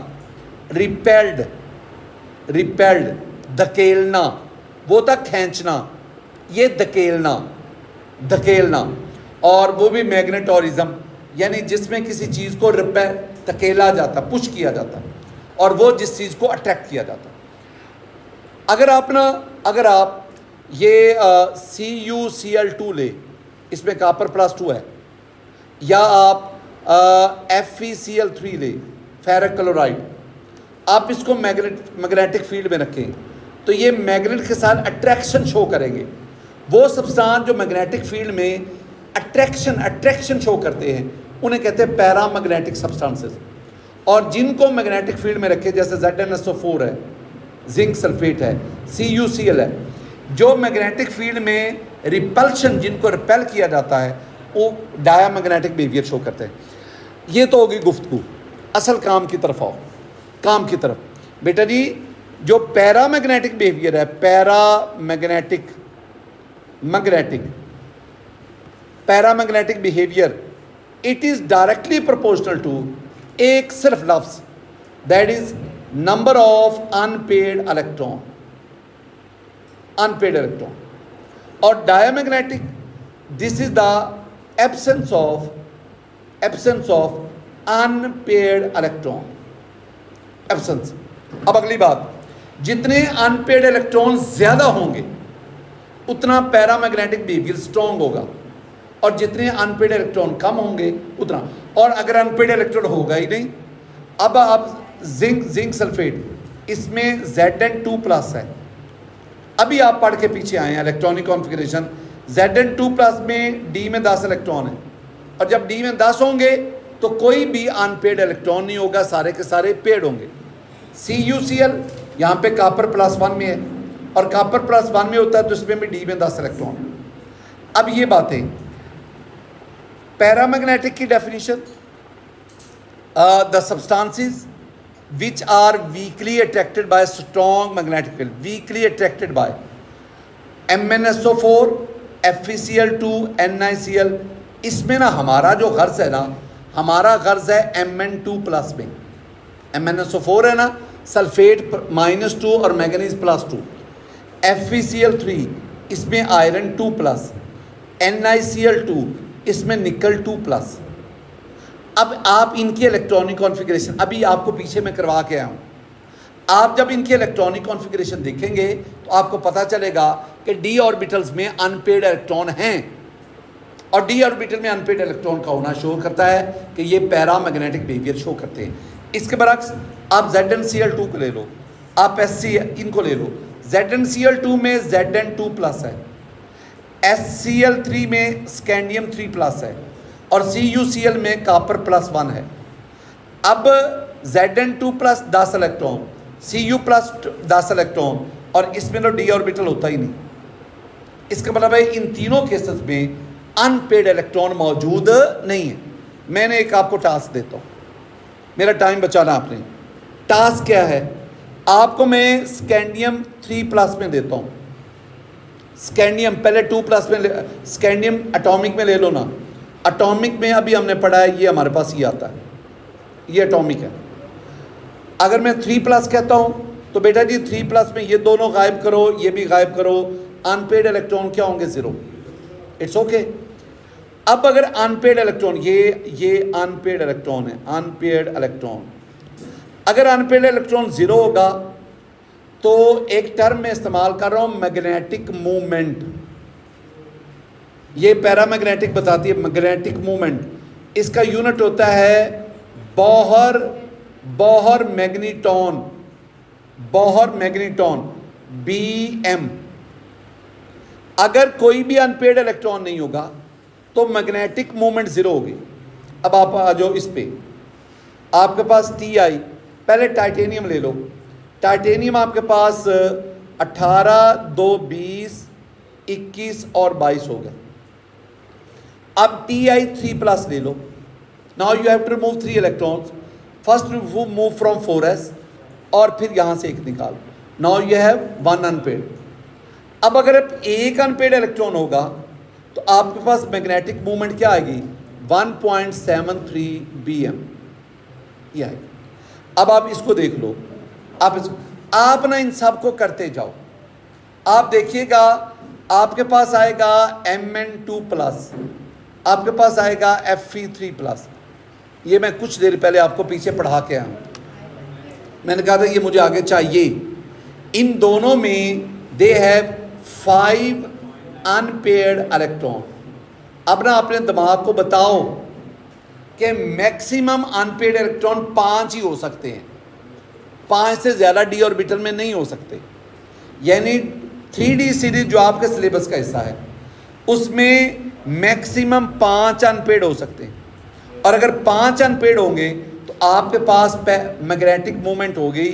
रिपेल्ड धकेलना, वो था खींचना, ये धकेलना। और वो भी मैग्नेटोरिज्म, यानी जिसमें किसी चीज़ को धकेला जाता, पुश किया जाता, और वो जिस चीज़ को अट्रैक्ट किया जाता। अगर आप ये CuCl2 ले, इसमें कॉपर +2 है, या आप FeCl3 ले, फेरस क्लोराइड, आप इसको मैग्नेटिक फील्ड में रखें तो ये मैग्नेट के साथ अट्रैक्शन शो करेंगे। वो सब्सटेंस जो मैग्नेटिक फील्ड में अट्रैक्शन शो करते हैं उन्हें कहते हैं पैरामैग्नेटिक सब्सटेंसेस। और जिनको मैग्नेटिक फील्ड में रखे, जैसे ZnSO4 है, जिंक सल्फेट है, CuCl है, जो मैग्नेटिक फील्ड में रिपल्शन, जिनको रिपेल किया जाता है, वो डायामैग्नेटिक बिहेवियर शो करते हैं। ये तो होगी गुफ्तगू। असल काम की तरफ आओ, काम की तरफ बेटा जी। जो पैरामैग्नेटिक बिहेवियर है, paramagnetic behaviour, it is directly proportional to एक सिर्फ लफ्ज़, that is number of unpaired electron. और diamagnetic, this is the absence of unpaired electron, absence. अब अगली बात, जितने अनपेड इलेक्ट्रॉन ज़्यादा होंगे उतना पैरामैग्नेटिक बिहेवियर स्ट्रॉन्ग होगा, और जितने अनपेड इलेक्ट्रॉन कम होंगे उतना। और अगर अनपेड इलेक्ट्रॉन होगा ही नहीं, अब आप जिंक सल्फेट, इसमें Zn2+ है। अभी आप पढ़ के पीछे आए हैं इलेक्ट्रॉनिक कॉन्फ़िगरेशन, Zn2+ में D में 10 इलेक्ट्रॉन है, और जब D में 10 होंगे तो कोई भी अनपेड इलेक्ट्रॉन नहीं होगा, सारे के सारे पेड होंगे। CuCl यहाँ पे कॉपर +1 में है, और कॉपर +1 में होता है तो इसमें भी D में 10 इलेक्ट्रॉन। अब ये बातें पैरामैग्नेटिक की definition, the substances which are weakly attracted by strong magnetic field, weakly attracted by MnSO4, FeCl2, NiCl, इसमें ना हमारा जो गर्ज है ना, हमारा गर्ज है Mn2+ में, MnSO4 है ना, सल्फेट -2 और मैंगनीज +2, FeCl3 इसमें आयरन 2+, NiCl2 इसमें निकल 2+। अब आप इनकी इलेक्ट्रॉनिक कॉन्फ़िगरेशन अभी आपको पीछे मैं करवा के आया हूँ। आप जब इनकी इलेक्ट्रॉनिक कॉन्फ़िगरेशन देखेंगे तो आपको पता चलेगा कि d ऑर्बिटल्स में अनपेड इलेक्ट्रॉन हैं, और d ऑर्बिटल में अनपेड इलेक्ट्रॉन का होना शो करता है कि ये पैरामैग्नेटिक बिहेवियर शो करते हैं। इसके बरक्स आप ZnCl2 को ले लो, आप Sc इनको ले लो। ZnCl2 में Zn2+ है, SCl3 में स्कैंडियम 3+ है, और CuCl में कॉपर +1 है। अब Zn2+ 10 इलेक्ट्रॉन, Cu+ 10 इलेक्ट्रॉन, और इसमें तो d ऑर्बिटल होता ही नहीं। इसका मतलब है इन तीनों केसेस में अनपेड इलेक्ट्रॉन मौजूद नहीं है। मैंने एक आपको टास्क देता हूँ, मेरा टाइम बचाना आपने। टास्क क्या है? आपको मैं स्कैंडियम 3+ में देता हूँ। स्कैंडियम पहले 2+ में, स्कैंडियम एटॉमिक में ले लो ना। एटॉमिक में अभी हमने पढ़ा है, ये हमारे पास ये आता है, ये एटॉमिक है। अगर मैं 3+ कहता हूँ तो बेटा जी 3+ में ये दोनों गायब करो, ये भी गायब करो, अनपेड इलेक्ट्रॉन क्या होंगे? 0। It's okay. अब अगर अनपेड इलेक्ट्रॉन, ये अनपेड इलेक्ट्रॉन है, अनपेड इलेक्ट्रॉन, अगर अनपेड इलेक्ट्रॉन 0 होगा तो एक टर्म में इस्तेमाल कर रहा हूँ मैग्नेटिक मूवमेंट। ये पैरामैग्नेटिक बताती है मैग्नेटिक मूवमेंट। इसका यूनिट होता है Bohr magneton, Bohr magneton Bm। अगर कोई भी अनपेड इलेक्ट्रॉन नहीं होगा तो मैग्नेटिक मूवमेंट 0 होगी। अब आप आ जाओ इस पे, आपके पास Ti, पहले टाइटेनियम ले लो। टाइटेनियम आपके पास 18, 2, 20, 21 और 22 हो गए। अब Ti 3+ ले लो। Now you have to remove 3 electrons. First move from 4s और फिर यहाँ से एक निकालो। Now you have 1 unpaired. अब अगर एक अनपेड इलेक्ट्रॉन होगा तो आपके पास मैग्नेटिक मूवमेंट क्या आएगी? 1.73 Bm ये आएगी। अब आप इसको देख लो, आप ना इन सब को करते जाओ। आप देखिएगा आपके पास आएगा Mn2+, आपके पास आएगा Fe3+। ये मैं कुछ देर पहले आपको पीछे पढ़ा के आया हूँ। मैंने कहा था ये मुझे आगे चाहिए। इन दोनों में दे हैव 5 अनपेयर्ड इलेक्ट्रॉन। अब ना अपने दिमाग को बताओ कि मैक्सिमम अनपेयर्ड इलेक्ट्रॉन 5 ही हो सकते हैं, 5 से ज़्यादा d ऑर्बिटल में नहीं हो सकते। यानी 3D सीरीज जो आपके सिलेबस का हिस्सा है उसमें मैक्सिमम 5 अनपेड हो सकते हैं, और अगर 5 अनपेड होंगे तो आपके पास मैग्नेटिक मूवमेंट हो गई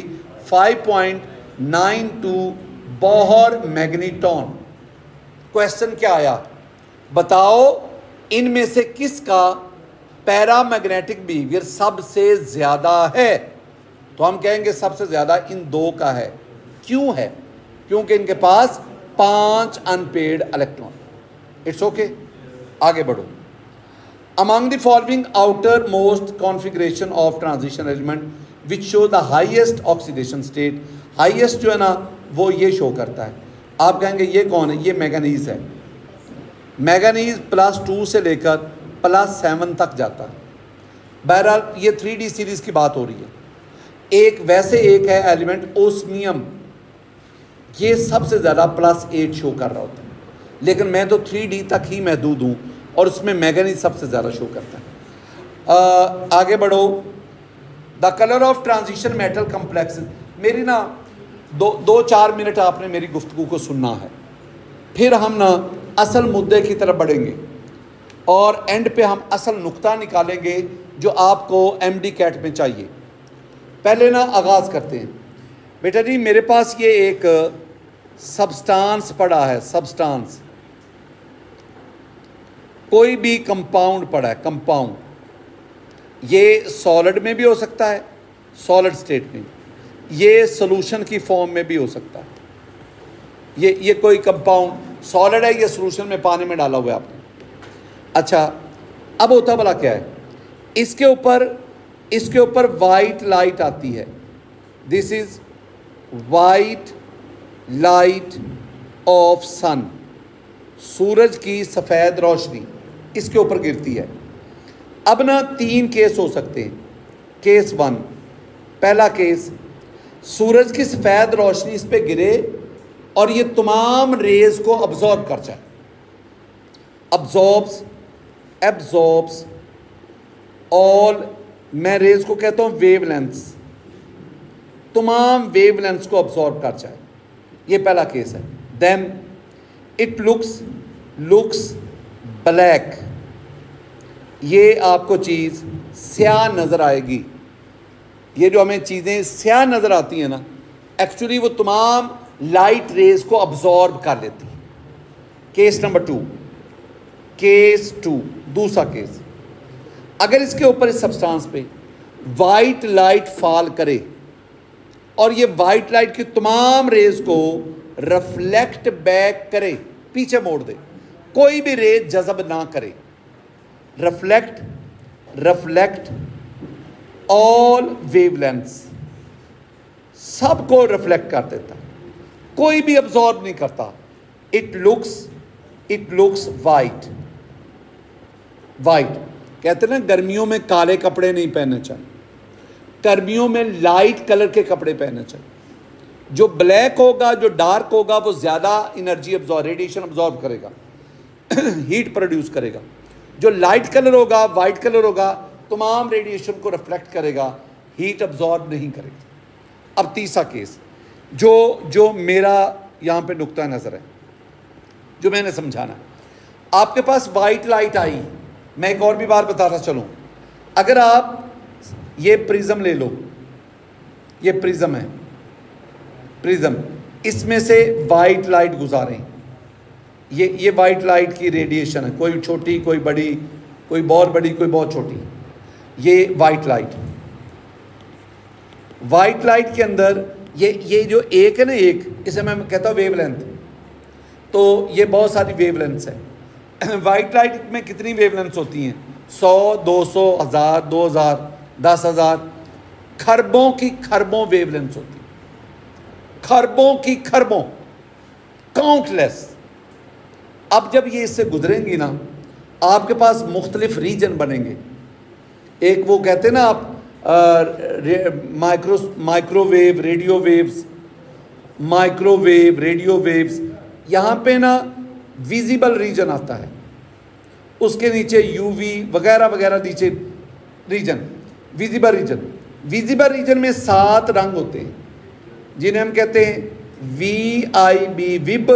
5.92 बोहर मैग्नीटॉन। क्वेश्चन क्या आया? बताओ इनमें से किसका पैरामैग्नेटिक बिहेवियर सबसे ज़्यादा है? तो हम कहेंगे सबसे ज़्यादा इन दो का है। क्यों है? क्योंकि इनके पास 5 अनपेड इलेक्ट्रॉन। इट्स ओके, आगे बढ़ो। Among the following outer most configuration of transition element which show the highest oxidation state. Highest जो है ना वो ये शो करता है। आप कहेंगे ये कौन है? ये मैंगनीज है। मैंगनीज +2 से लेकर +7 तक जाता है। बहरहाल ये 3D सीरीज़ की बात हो रही है। एक वैसे एक है एलिमेंट ओस्मियम, ये सबसे ज़्यादा +8 शो कर रहा होता है, लेकिन मैं तो 3D तक ही महदूद हूँ और उसमें मैंगनीज सबसे ज़्यादा शो करता है। आगे बढ़ो। The colour of transition metal complex. मेरी ना 2-4 मिनट आपने मेरी गुफ्तगू को सुनना है, फिर हम ना असल मुद्दे की तरफ बढ़ेंगे और एंड पे हम असल नुक्ता निकालेंगे जो आपको MD कैट में चाहिए। पहले ना आगाज़ करते हैं। बेटा जी मेरे पास ये एक सब्सटेंस पड़ा है, सब्सटेंस, कोई भी कंपाउंड पड़ा है, कंपाउंड। ये सॉलिड में भी हो सकता है, सॉलिड स्टेट में, ये सॉल्यूशन की फॉर्म में भी हो सकता है। ये कोई कंपाउंड सॉलिड है, ये सॉल्यूशन में पानी में डाला हुआ है आपने। अच्छा, अब होता भला क्या है, इसके ऊपर वाइट लाइट आती है, this is white light of sun, सूरज की सफ़ेद रोशनी इसके ऊपर गिरती है। अब ना 3 केस हो सकते हैं। केस 1, पहला केस, सूरज की सफ़ेद रोशनी इस पे गिरे और ये तमाम रेज को अब्जॉर्ब कर जाए, एब्जॉर्ब्स ऑल, मैं रेज को कहता हूँ वेवलेंथ्स, तमाम वेवलेंथ्स को अब्जॉर्ब कर जाए, ये पहला केस है। देन इट लुक्स ब्लैक, ये आपको चीज़ स्याह नज़र आएगी। ये जो हमें चीज़ें स्याह नज़र आती हैं ना, एक्चुअली वो तमाम लाइट रेज को अब्जॉर्ब कर लेती है। केस नंबर 2, दूसरा केस, अगर इसके ऊपर इस सब्सटेंस पे वाइट लाइट फॉल करे और ये वाइट लाइट की तमाम रेज को रिफ्लेक्ट बैक करे, पीछे मोड़ दे, कोई भी रेज जज़ब ना करे, रिफ्लेक्ट ऑल वेवलेंथ्स, सबको रिफ्लेक्ट कर देता, कोई भी अब्जॉर्ब नहीं करता। इट लुक्स वाइट, कहते हैं ना गर्मियों में काले कपड़े नहीं पहनने चाहिए, गर्मियों में लाइट कलर के कपड़े पहनने चाहिए। जो ब्लैक होगा, जो डार्क होगा, वो ज़्यादा एनर्जी रेडिएशन अब्जॉर्ब करेगा, हीट प्रोड्यूस करेगा। जो लाइट कलर होगा, वाइट कलर होगा, तमाम रेडिएशन को रिफ्लेक्ट करेगा, हीट अब्जॉर्ब नहीं करेगा। अब तीसरा केस, जो मेरा यहाँ पे नुक्ता नज़र है, जो मैंने समझाना, आपके पास वाइट लाइट आई, मैं एक और भी बार बताता चलूँ, अगर आप ये प्रिज्म ले लो, ये प्रिज्म है, प्रिज्म, इसमें से वाइट लाइट गुजारें, ये वाइट लाइट की रेडिएशन है, कोई छोटी, कोई बड़ी, कोई बहुत बड़ी, कोई बहुत छोटी, ये वाइट लाइट के अंदर ये जो एक है ना, एक, इसे मैं कहता हूँ वेवलेंथ, तो ये बहुत सारी वेवलेंथ्स है। वाइट लाइट में कितनी वेवलेंथ्स होती हैं? 100, 200, 1000, 2000, 10,000, खरबों की खरबों वेवलेंथ्स होती हैं, खरबों, काउंटलेस। अब जब ये इससे गुजरेंगी ना, आपके पास मुख्तलिफ रीजन बनेंगे। एक वो कहते हैं ना आप माइक्रोवेव, रेडियो वेव्स, यहाँ पे ना विजिबल रीजन आता है, उसके नीचे यूवी वगैरह वगैरह नीचे रीजन, विजिबल रीजन में 7 रंग होते हैं, जिन्हें हम कहते हैं VIB, विब,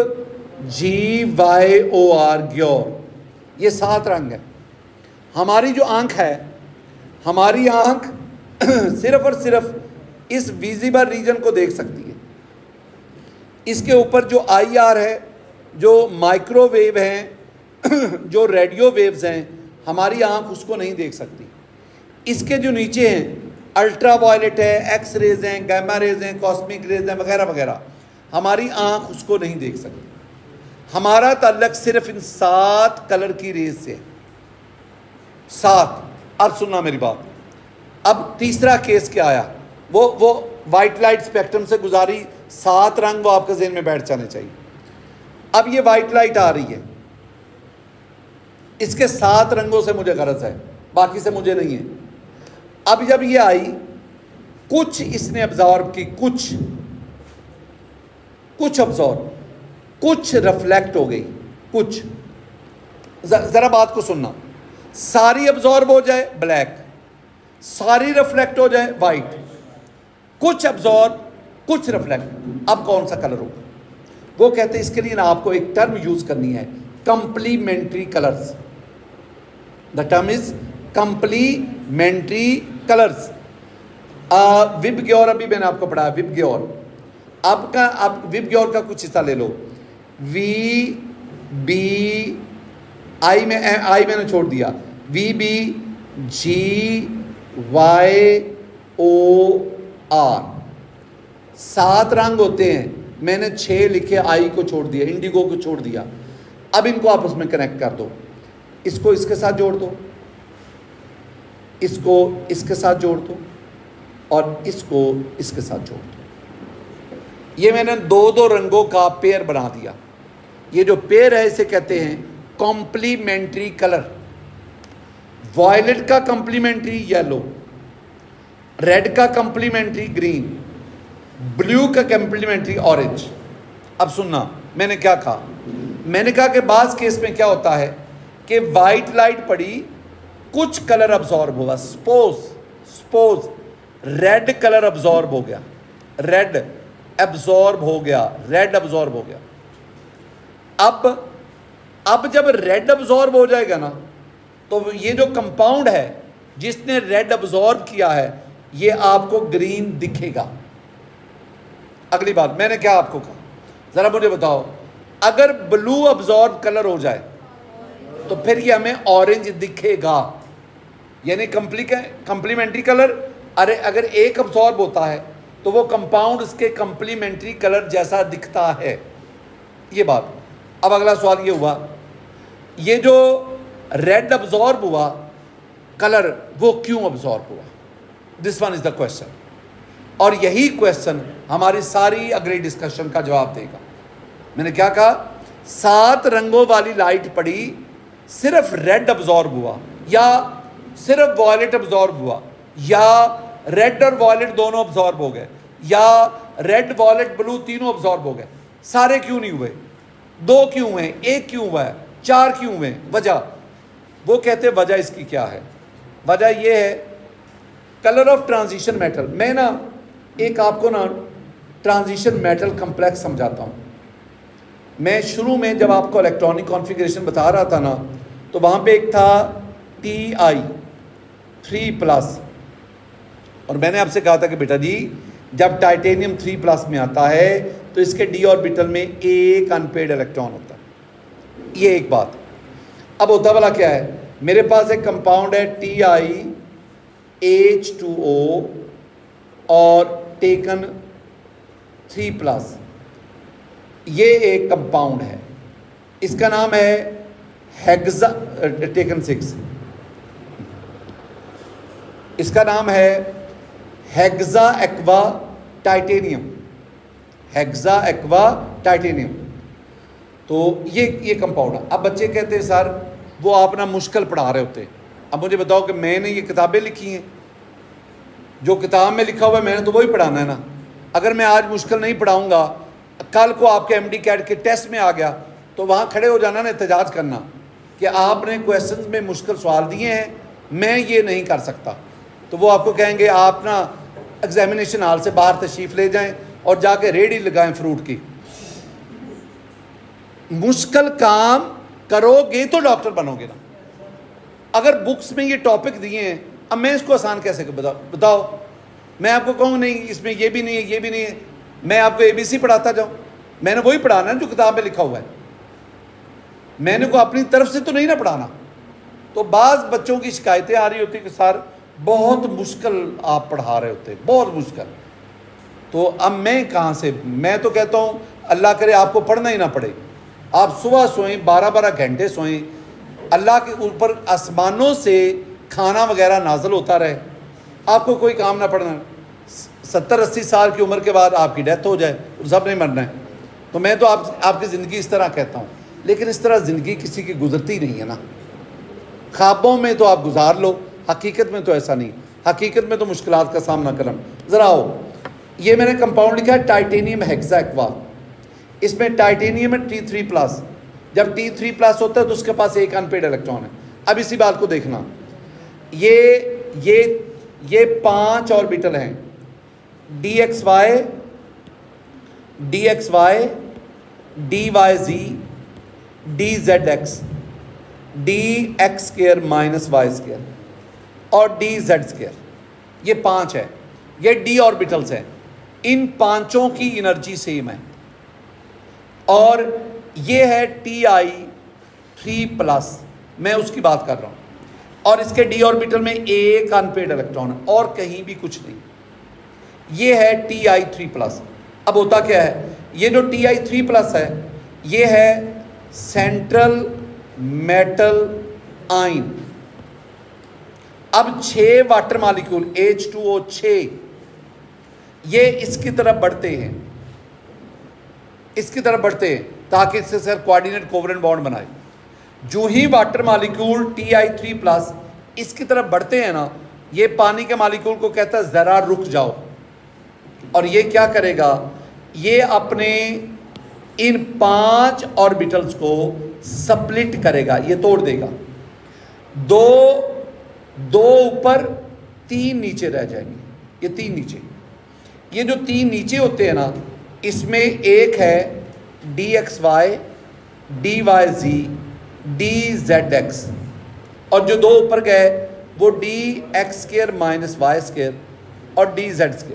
GYOR, ग्योर। ये 7 रंग है। हमारी जो आँख है, हमारी आँख सिर्फ और सिर्फ इस विजिबल रीजन को देख सकती है। इसके ऊपर जो IR है, जो माइक्रोवेव हैं, जो रेडियो वेव्स हैं, हमारी आँख उसको नहीं देख सकती। इसके जो नीचे हैं, अल्ट्रा वायलेट है, एक्स रेज हैं, गैमा रेज हैं, कॉस्मिक रेज हैं, वगैरह वगैरह, हमारी आँख उसको नहीं देख सकती। हमारा ताल्लुक सिर्फ इन 7 कलर की रेज से है, 7। अब सुनना मेरी बात। अब तीसरा केस क्या आया, वो वाइट लाइट स्पेक्ट्रम से गुजारी, 7 रंग वो आपके ज़हन में बैठ जाने चाहिए। अब ये वाइट लाइट आ रही है, इसके 7 रंगों से मुझे गरज है, बाकी से मुझे नहीं है। अब जब ये आई, कुछ इसने अब्जॉर्ब की, कुछ अब्जॉर्ब, कुछ रिफ्लेक्ट हो गई, कुछ। ज़रा बात को सुनना, सारी अब्जॉर्ब हो जाए ब्लैक, सारी रिफ्लेक्ट हो जाए वाइट, कुछ अब्जॉर्ब, कुछ रिफ्लेक्ट, अब कौन सा कलर होगा? वो कहते हैं इसके लिए ना आपको एक टर्म यूज़ करनी है, complementary colours. The term is complementary colours. VIBGYOR अभी मैंने आपको पढ़ाया, विबग्योर। अब विबग्योर का कुछ हिस्सा ले लो, VB, आई मैंने छोड़ दिया, VB, GYOR। 7 रंग होते हैं, मैंने 6 लिखे, आई को छोड़ दिया, इंडिगो को छोड़ दिया। अब इनको आपस में कनेक्ट कर दो, इसको इसके साथ जोड़ दो, इसको इसके साथ जोड़ दो और इसको इसके साथ जोड़ दो। ये मैंने दो दो रंगों का पेयर बना दिया। ये जो पेयर है इसे कहते हैं कॉम्प्लीमेंट्री कलर। वॉयलेट का कॉम्प्लीमेंट्री येलो, रेड का कॉम्प्लीमेंट्री ग्रीन, ब्लू का कॉम्प्लीमेंट्री ऑरेंज। अब सुनना, मैंने क्या कहा? मैंने कहा कि बाज़ केस में क्या होता है कि वाइट लाइट पड़ी, कुछ कलर अब्जॉर्ब हुआ। सपोज रेड कलर अब्जॉर्ब हो गया, रेड अब्जॉर्ब हो गया। अब जब रेड अब्जॉर्ब हो जाएगा ना, तो ये जो कंपाउंड है जिसने रेड अब्जॉर्ब किया है ये आपको ग्रीन दिखेगा। अगली बात मैंने क्या आपको कहा, जरा मुझे बताओ, अगर ब्लू अब्जॉर्ब कलर हो जाए तो फिर ये हमें ऑरेंज दिखेगा, यानी कंप्लीमेंट्री कलर। अरे अगर एक अब्जॉर्ब होता है तो वो कंपाउंड उसके कंप्लीमेंट्री कलर जैसा दिखता है, ये बात। अब अगला सवाल ये हुआ, ये जो रेड अब्जॉर्ब हुआ कलर वो क्यों अब्जॉर्ब हुआ? This one is the question. और यही क्वेश्चन हमारी सारी अगली डिस्कशन का जवाब देगा। मैंने क्या कहा? 7 रंगों वाली लाइट पड़ी, सिर्फ रेड अब्जॉर्ब हुआ, या सिर्फ वॉयलेट अब्जॉर्ब हुआ, या रेड और वॉयलेट दोनों अब्जॉर्ब हो गए, या रेड वॉयलेट ब्लू तीनों अब्जॉर्ब हो गए। सारे क्यों नहीं हुए? 2 क्यों हुए? 1 क्यों हुआ है? 4 क्यों हुए? वजह, वो कहते हैं वजह इसकी क्या है? वजह ये है कलर ऑफ ट्रांजिशन मेटल। मैं ना एक आपको ना ट्रांजिशन मेटल कम्प्लेक्स समझाता हूँ। मैं शुरू में जब आपको इलेक्ट्रॉनिक कॉन्फ़िगरेशन बता रहा था ना, तो वहाँ पे एक था Ti3+, और मैंने आपसे कहा था कि बेटा जी जब टाइटेनियम 3+ में आता है तो इसके d ऑर्बिटल में एक अनपेड इलेक्ट्रॉन होता है। ये एक बात। अब होता वाला क्या है, मेरे पास एक कंपाउंड है TiH2O और टेकन 3+, ये एक कंपाउंड है, इसका नाम है हेक्सा, टेकन 6, इसका नाम है hexa aqua titanium, hexa aqua titanium. तो ये कंपाउंड है। अब बच्चे कहते हैं सर वो आप ना मुश्किल पढ़ा रहे होते। अब मुझे बताओ कि मैंने ये किताबें लिखी हैं, जो किताब में लिखा हुआ है मैंने तो वही पढ़ाना है ना। अगर मैं आज मुश्किल नहीं पढ़ाऊंगा, कल को आपके एमडी कैट के टेस्ट में आ गया तो वहाँ खड़े हो जाना ना, एहतजाज करना कि आपने क्वेश्चंस में मुश्किल सवाल दिए हैं, मैं ये नहीं कर सकता। तो वो आपको कहेंगे आप ना एग्जामिनेशन हॉल से बाहर तशरीफ़ ले जाएं और जाके रेडी लगाएं फ्रूट की। मुश्किल काम करोगे तो डॉक्टर बनोगे ना। अगर बुक्स में ये टॉपिक दिए हैं, अब मैं इसको आसान कैसे बताओ? मैं आपको कहूँ नहीं इसमें ये भी नहीं है, ये भी नहीं है, मैं आपको ABC पढ़ाता जाऊँ? मैंने वही पढ़ाना है जो किताब में लिखा हुआ है, मैंने को अपनी तरफ से तो नहीं ना पढ़ाना। तो बाज़ बच्चों की शिकायतें आ रही होती कि सर बहुत मुश्किल आप पढ़ा रहे होते, बहुत मुश्किल। तो अब मैं कहाँ से, मैं तो कहता हूँ अल्लाह करे आपको पढ़ना ही ना पड़े, आप सुबह सोएं, 12-12 घंटे सोएं, अल्लाह के ऊपर आसमानों से खाना वगैरह नाजल होता रहे, आपको कोई काम ना पड़ना। 70-80 साल की उम्र के बाद आपकी डेथ हो जाए, सब नहीं मरना है। तो मैं तो आपकी ज़िंदगी इस तरह कहता हूँ, लेकिन इस तरह ज़िंदगी किसी की गुजरती नहीं है ना। ख्वाबों में तो आप गुजार लो, हकीकत में तो ऐसा नहीं। हकीकत में तो मुश्किलात का सामना करना। ज़रा आओ, ये मैंने कंपाउंड लिखा है टाइटेनियम हेक्सा एक्वा। इसमें टाइटेनियम है T3+। जब T3+ होता है तो उसके पास एक अनपेड इलेक्ट्रॉन है। अब इसी बात को देखना, ये 5 ऑर्बिटल हैं, DXY, DXY, DYZ, DZX, DX² - Y² और DZ²। ये 5 है, ये D ऑर्बिटल्स हैं। इन पांचों की एनर्जी सेम है और ये है Ti3+, मैं उसकी बात कर रहा हूँ। और इसके D ऑर्बिटल में एक अनपेड इलेक्ट्रॉन है और कहीं भी कुछ नहीं। ये है Ti3+। अब होता क्या है, ये जो Ti3+ है ये है सेंट्रल मेटल आयन। अब 6 वाटर मॉलिक्यूल H2O 6 ये इसकी तरफ बढ़ते हैं, इसकी तरफ बढ़ते हैं ताकि इससे सर कोऑर्डिनेट कोवलेंट बॉन्ड बनाए। जो ही वाटर मॉलिक्यूल Ti3+ इसकी तरफ बढ़ते हैं ना, ये पानी के मॉलिक्यूल को कहता है ज़रा रुक जाओ, और ये क्या करेगा, ये अपने इन 5 ऑर्बिटल्स को स्प्लिट करेगा, ये तोड़ देगा। 2 ऊपर 3 नीचे रह जाएंगे, ये 3 नीचे, ये जो 3 नीचे होते हैं ना, इसमें एक है dxy, dyz, dzx, और जो 2 ऊपर गए वो dx² - y² और dz²।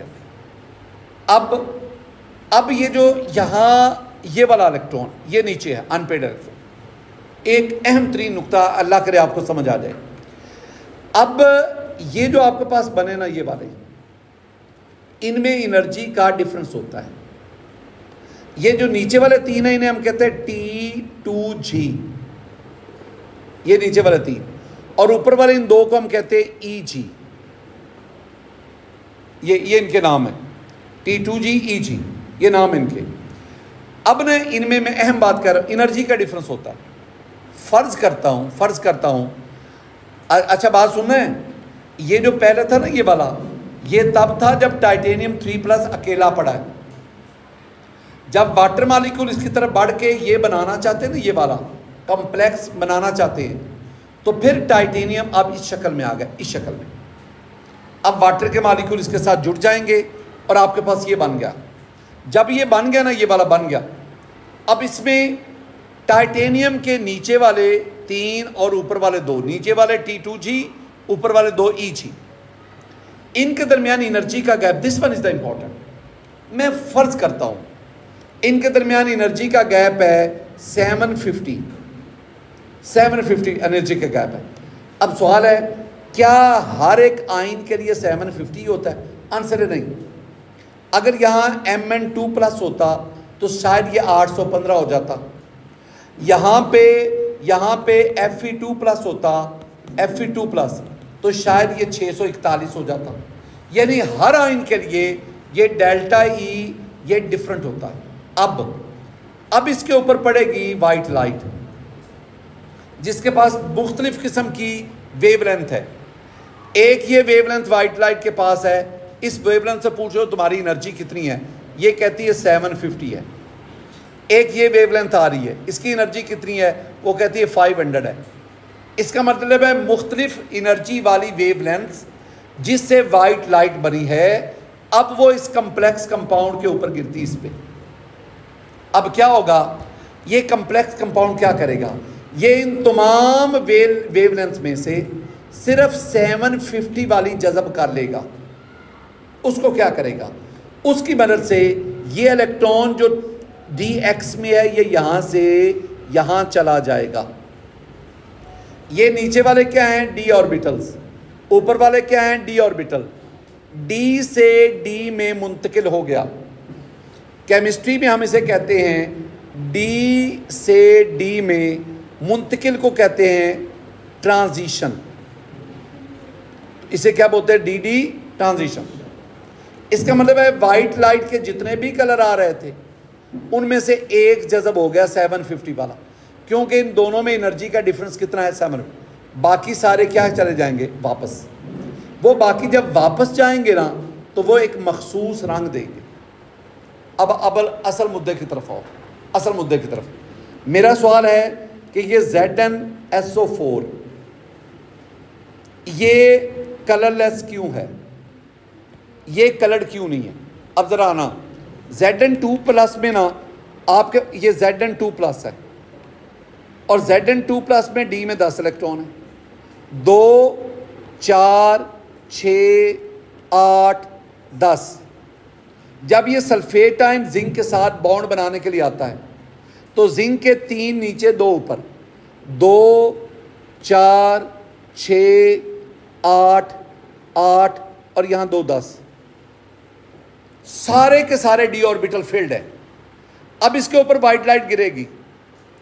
अब ये जो यहाँ ये वाला इलेक्ट्रॉन ये नीचे है अनपेड इलेक्ट्रॉन। एक अहम तरीन नुक्ता, अल्लाह करे आपको समझ आ जाए। अब ये जो आपके पास बने ना ये वाले, इनमें एनर्जी का डिफरेंस होता है। ये जो नीचे वाले 3 हैं इन्हें हम कहते हैं T2G, ये नीचे वाले 3, और ऊपर वाले इन 2 को हम कहते हैं EG, ये इनके नाम है T2G EG, ये नाम इनके। अब न इनमें मैं अहम बात कर रहा हूँ, एनर्जी का डिफरेंस होता है। फ़र्ज़ करता हूँ अच्छा बात सुनना है, ये जो पहले था ना ये वाला, ये तब था जब टाइटेनियम 3+ अकेला पड़ा है। जब वाटर मॉलिक्यूल इसकी तरफ बढ़ के ये बनाना चाहते हैं ना, ये वाला कॉम्प्लेक्स बनाना चाहते हैं, तो फिर टाइटेनियम अब इस शक्ल में आ गया, इस शक्ल में। अब वाटर के मॉलिक्यूल इसके साथ जुड़ जाएंगे और आपके पास ये बन गया। जब ये बन गया ना, ये वाला बन गया, अब इसमें टाइटेनियम के नीचे वाले 3 और ऊपर वाले 2, नीचे वाले T2G, ऊपर वाले 2 EG, इनके दरमियान एनर्जी का gap, this one is the important. मैं फ़र्ज़ करता हूँ इनके दरमियान एनर्जी का गैप है 750 एनर्जी का गैप है। अब सवाल है, क्या हर एक आयन के लिए 750 होता है? आंसर है नहीं। अगर यहाँ Mn2+ होता तो शायद ये 815 हो जाता। यहाँ पे Fe2+ होता, Fe2+, तो शायद ये 641 हो जाता। यानी हर आयन के लिए ये डेल्टा E ये डिफरेंट होता है। अब इसके ऊपर पड़ेगी वाइट लाइट, जिसके पास मुख्तलिफ किस्म की वेवलेंथ है। एक ये वेवलेंथ वाइट लाइट के पास है, इस वेवलेंथ से पूछो तुम्हारी एनर्जी कितनी है, ये कहती है 750 है। एक ये वेवलेंथ आ रही है, इसकी एनर्जी कितनी है, वो कहती है 500 है। इसका मतलब है मुख्तलिफ एनर्जी वाली वेवलेंथ जिससे वाइट लाइट बनी है, अब वो इस कम्प्लेक्स कंपाउंड के ऊपर गिरती है, इस पे। अब क्या होगा, ये कम्प्लेक्स कंपाउंड क्या करेगा, ये इन तमाम वेवलेंथ में से सिर्फ 750 वाली जज़ब कर लेगा। उसको क्या करेगा, उसकी मदद से ये इलेक्ट्रॉन जो dx में है ये यहाँ से यहाँ चला जाएगा। ये नीचे वाले क्या हैं, d ऑर्बिटल्स, ऊपर वाले क्या हैं, d ऑर्बिटल। d से d में मुंतकिल हो गया। केमिस्ट्री में हम इसे कहते हैं d से d में मुंतकिल को कहते हैं ट्रांजिशन। इसे क्या बोलते हैं, dd ट्रांजिशन। इसका मतलब है वाइट लाइट के जितने भी कलर आ रहे थे उनमें से एक जज़ब हो गया 750 वाला, क्योंकि इन दोनों में एनर्जी का डिफरेंस कितना है, 7। बाकी सारे क्या चले जाएंगे वापस। वो बाकी जब वापस जाएंगे ना तो वो एक मखसूस रंग देंगे। अब असल मुद्दे की तरफ आओ, असल मुद्दे की तरफ। मेरा सवाल है कि ये ZnSO4 ये कलरलेस क्यों है, ये कलर्ड क्यों नहीं है? अब ज़रा आना, Zn2+ में ना आपके ये Zn2+ है और Zn2+ में D में 10 इलेक्ट्रॉन है। 2 4 6 8 10। जब ये सल्फेट आयन जिंक के साथ बॉन्ड बनाने के लिए आता है तो जिंक के 3 नीचे 2 ऊपर, 2 4 6 8 8 और यहाँ 2 10, सारे के सारे d ऑर्बिटल फील्ड है। अब इसके ऊपर वाइट लाइट गिरेगी,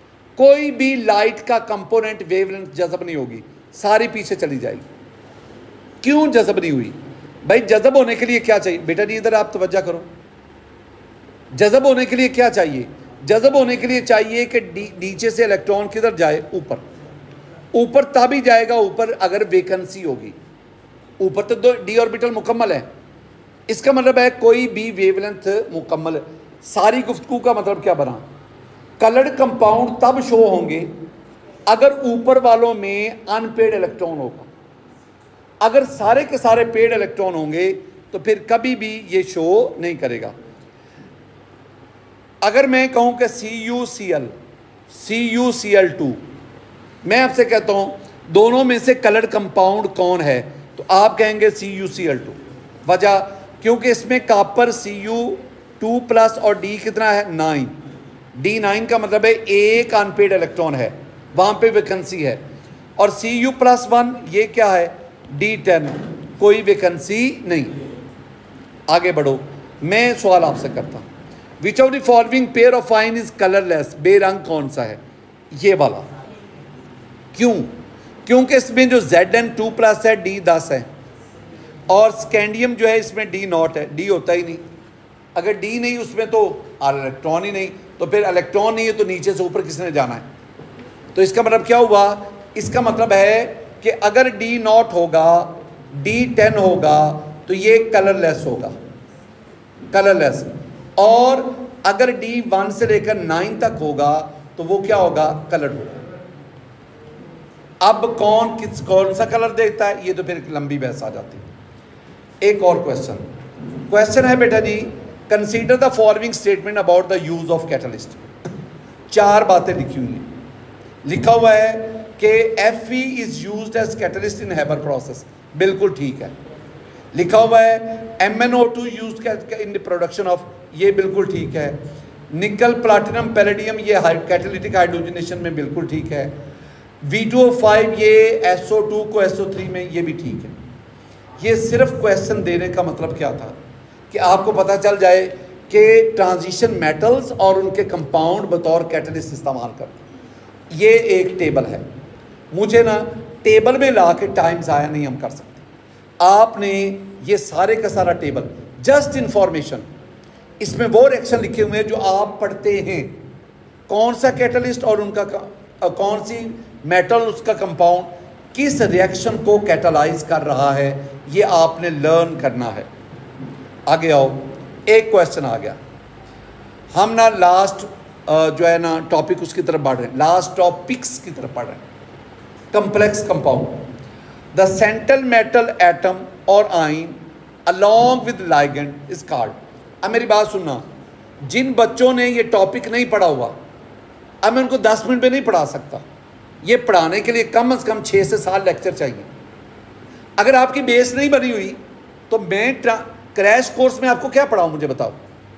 कोई भी लाइट का कंपोनेंट वेवलेंथ जज़ब नहीं होगी, सारी पीछे चली जाएगी। क्यों जज़ब नहीं हुई? भाई जज़ब होने के लिए क्या चाहिए बेटा जी, इधर आप तवज्जो करो। जज़ब होने के लिए क्या चाहिए? जज़ब होने के लिए चाहिए कि नीचे से इलेक्ट्रॉन किधर जाए? ऊपर। ऊपर तभी जाएगा ऊपर अगर वैकेंसी होगी। ऊपर तो डी ऑर्बिटल मुकम्मल है, इसका मतलब है कोई भी वेवलेंथ मुकम्मल। सारी गुफ्तगू का मतलब क्या बना? कलर्ड कंपाउंड तब शो होंगे अगर ऊपर वालों में अनपेड इलेक्ट्रॉन होगा। अगर सारे के सारे पेड इलेक्ट्रॉन होंगे तो फिर कभी भी ये शो नहीं करेगा। अगर मैं कहूं कि CuCl CuCl2, मैं आपसे कहता हूं दोनों में से कलर्ड कंपाउंड कौन है, तो आप कहेंगे CuCl2। वजह क्योंकि इसमें कापर Cu2+ और D कितना है? 9। D9 का मतलब है एक अनपेड इलेक्ट्रॉन है, वहां पे वैकेंसी है। और Cu+1 ये क्या है? D10, कोई वैकेंसी नहीं। आगे बढ़ो, मैं सवाल आपसे करता हूं, which of the following pair of ion is colourless? बेरंग कौन सा है? ये वाला। क्यों? क्योंकि इसमें जो Zn2+ है D10 है, और स्कैंडियम जो है इसमें D0 है, D होता ही नहीं। अगर D नहीं उसमें तो इलेक्ट्रॉन ही नहीं, तो फिर इलेक्ट्रॉन नहीं है तो नीचे से ऊपर किसने जाना है? तो इसका मतलब क्या हुआ? इसका मतलब है कि अगर D0 होगा, D10 होगा तो ये कलरलेस होगा, कलरलेस। और अगर D1 से लेकर 9 तक होगा तो वो क्या होगा? कलर्ड होगा। अब कौन सा कलर देखता है, ये तो फिर लंबी बहस आ जाती है। एक और क्वेश्चन है बेटा जी, consider the following statement about the use of catalyst. 4 बातें लिखी हुई हैं। लिखा हुआ है कि Fe is used as catalyst in Haber process, बिल्कुल ठीक है। लिखा हुआ है MnO2 used in the production of, ये बिल्कुल ठीक है। निकल, प्लाटिनम, पैलेडियम ये कैटालिटिक हाइड्रोजनेशन में बिल्कुल ठीक है। V2O5 ये SO2 को SO3 में, ये भी ठीक है। ये सिर्फ क्वेश्चन देने का मतलब क्या था कि आपको पता चल जाए कि ट्रांजिशन मेटल्स और उनके कंपाउंड बतौर कैटलिस्ट इस्तेमाल करते। ये एक टेबल है, मुझे ना टेबल में ला के टाइम ज़ाया नहीं हम कर सकते। आपने ये सारे का सारा टेबल जस्ट इंफॉर्मेशन, इसमें वो रिएक्शन लिखे हुए हैं जो आप पढ़ते हैं, कौन सा कैटलिस्ट और उनका कौन सी मेटल उसका कंपाउंड किस रिएक्शन को कैटलाइज कर रहा है, ये आपने लर्न करना है। आगे आओ, एक क्वेश्चन आ गया। हम ना लास्ट जो है ना टॉपिक उसकी तरफ बढ़ रहे हैं, लास्ट टॉपिक्स की तरफ पढ़ रहे हैं। Complex compound, the central metal atom और ion along with ligand is called. अब मेरी बात सुनना, जिन बच्चों ने ये टॉपिक नहीं पढ़ा हुआ, अब मैं उनको 10 मिनट में नहीं पढ़ा सकता। ये पढ़ाने के लिए कम से कम 6 से 7 लेक्चर चाहिए। अगर आपकी बेस नहीं बनी हुई तो मैं क्रैश कोर्स में आपको क्या पढ़ाऊं, मुझे बताओ।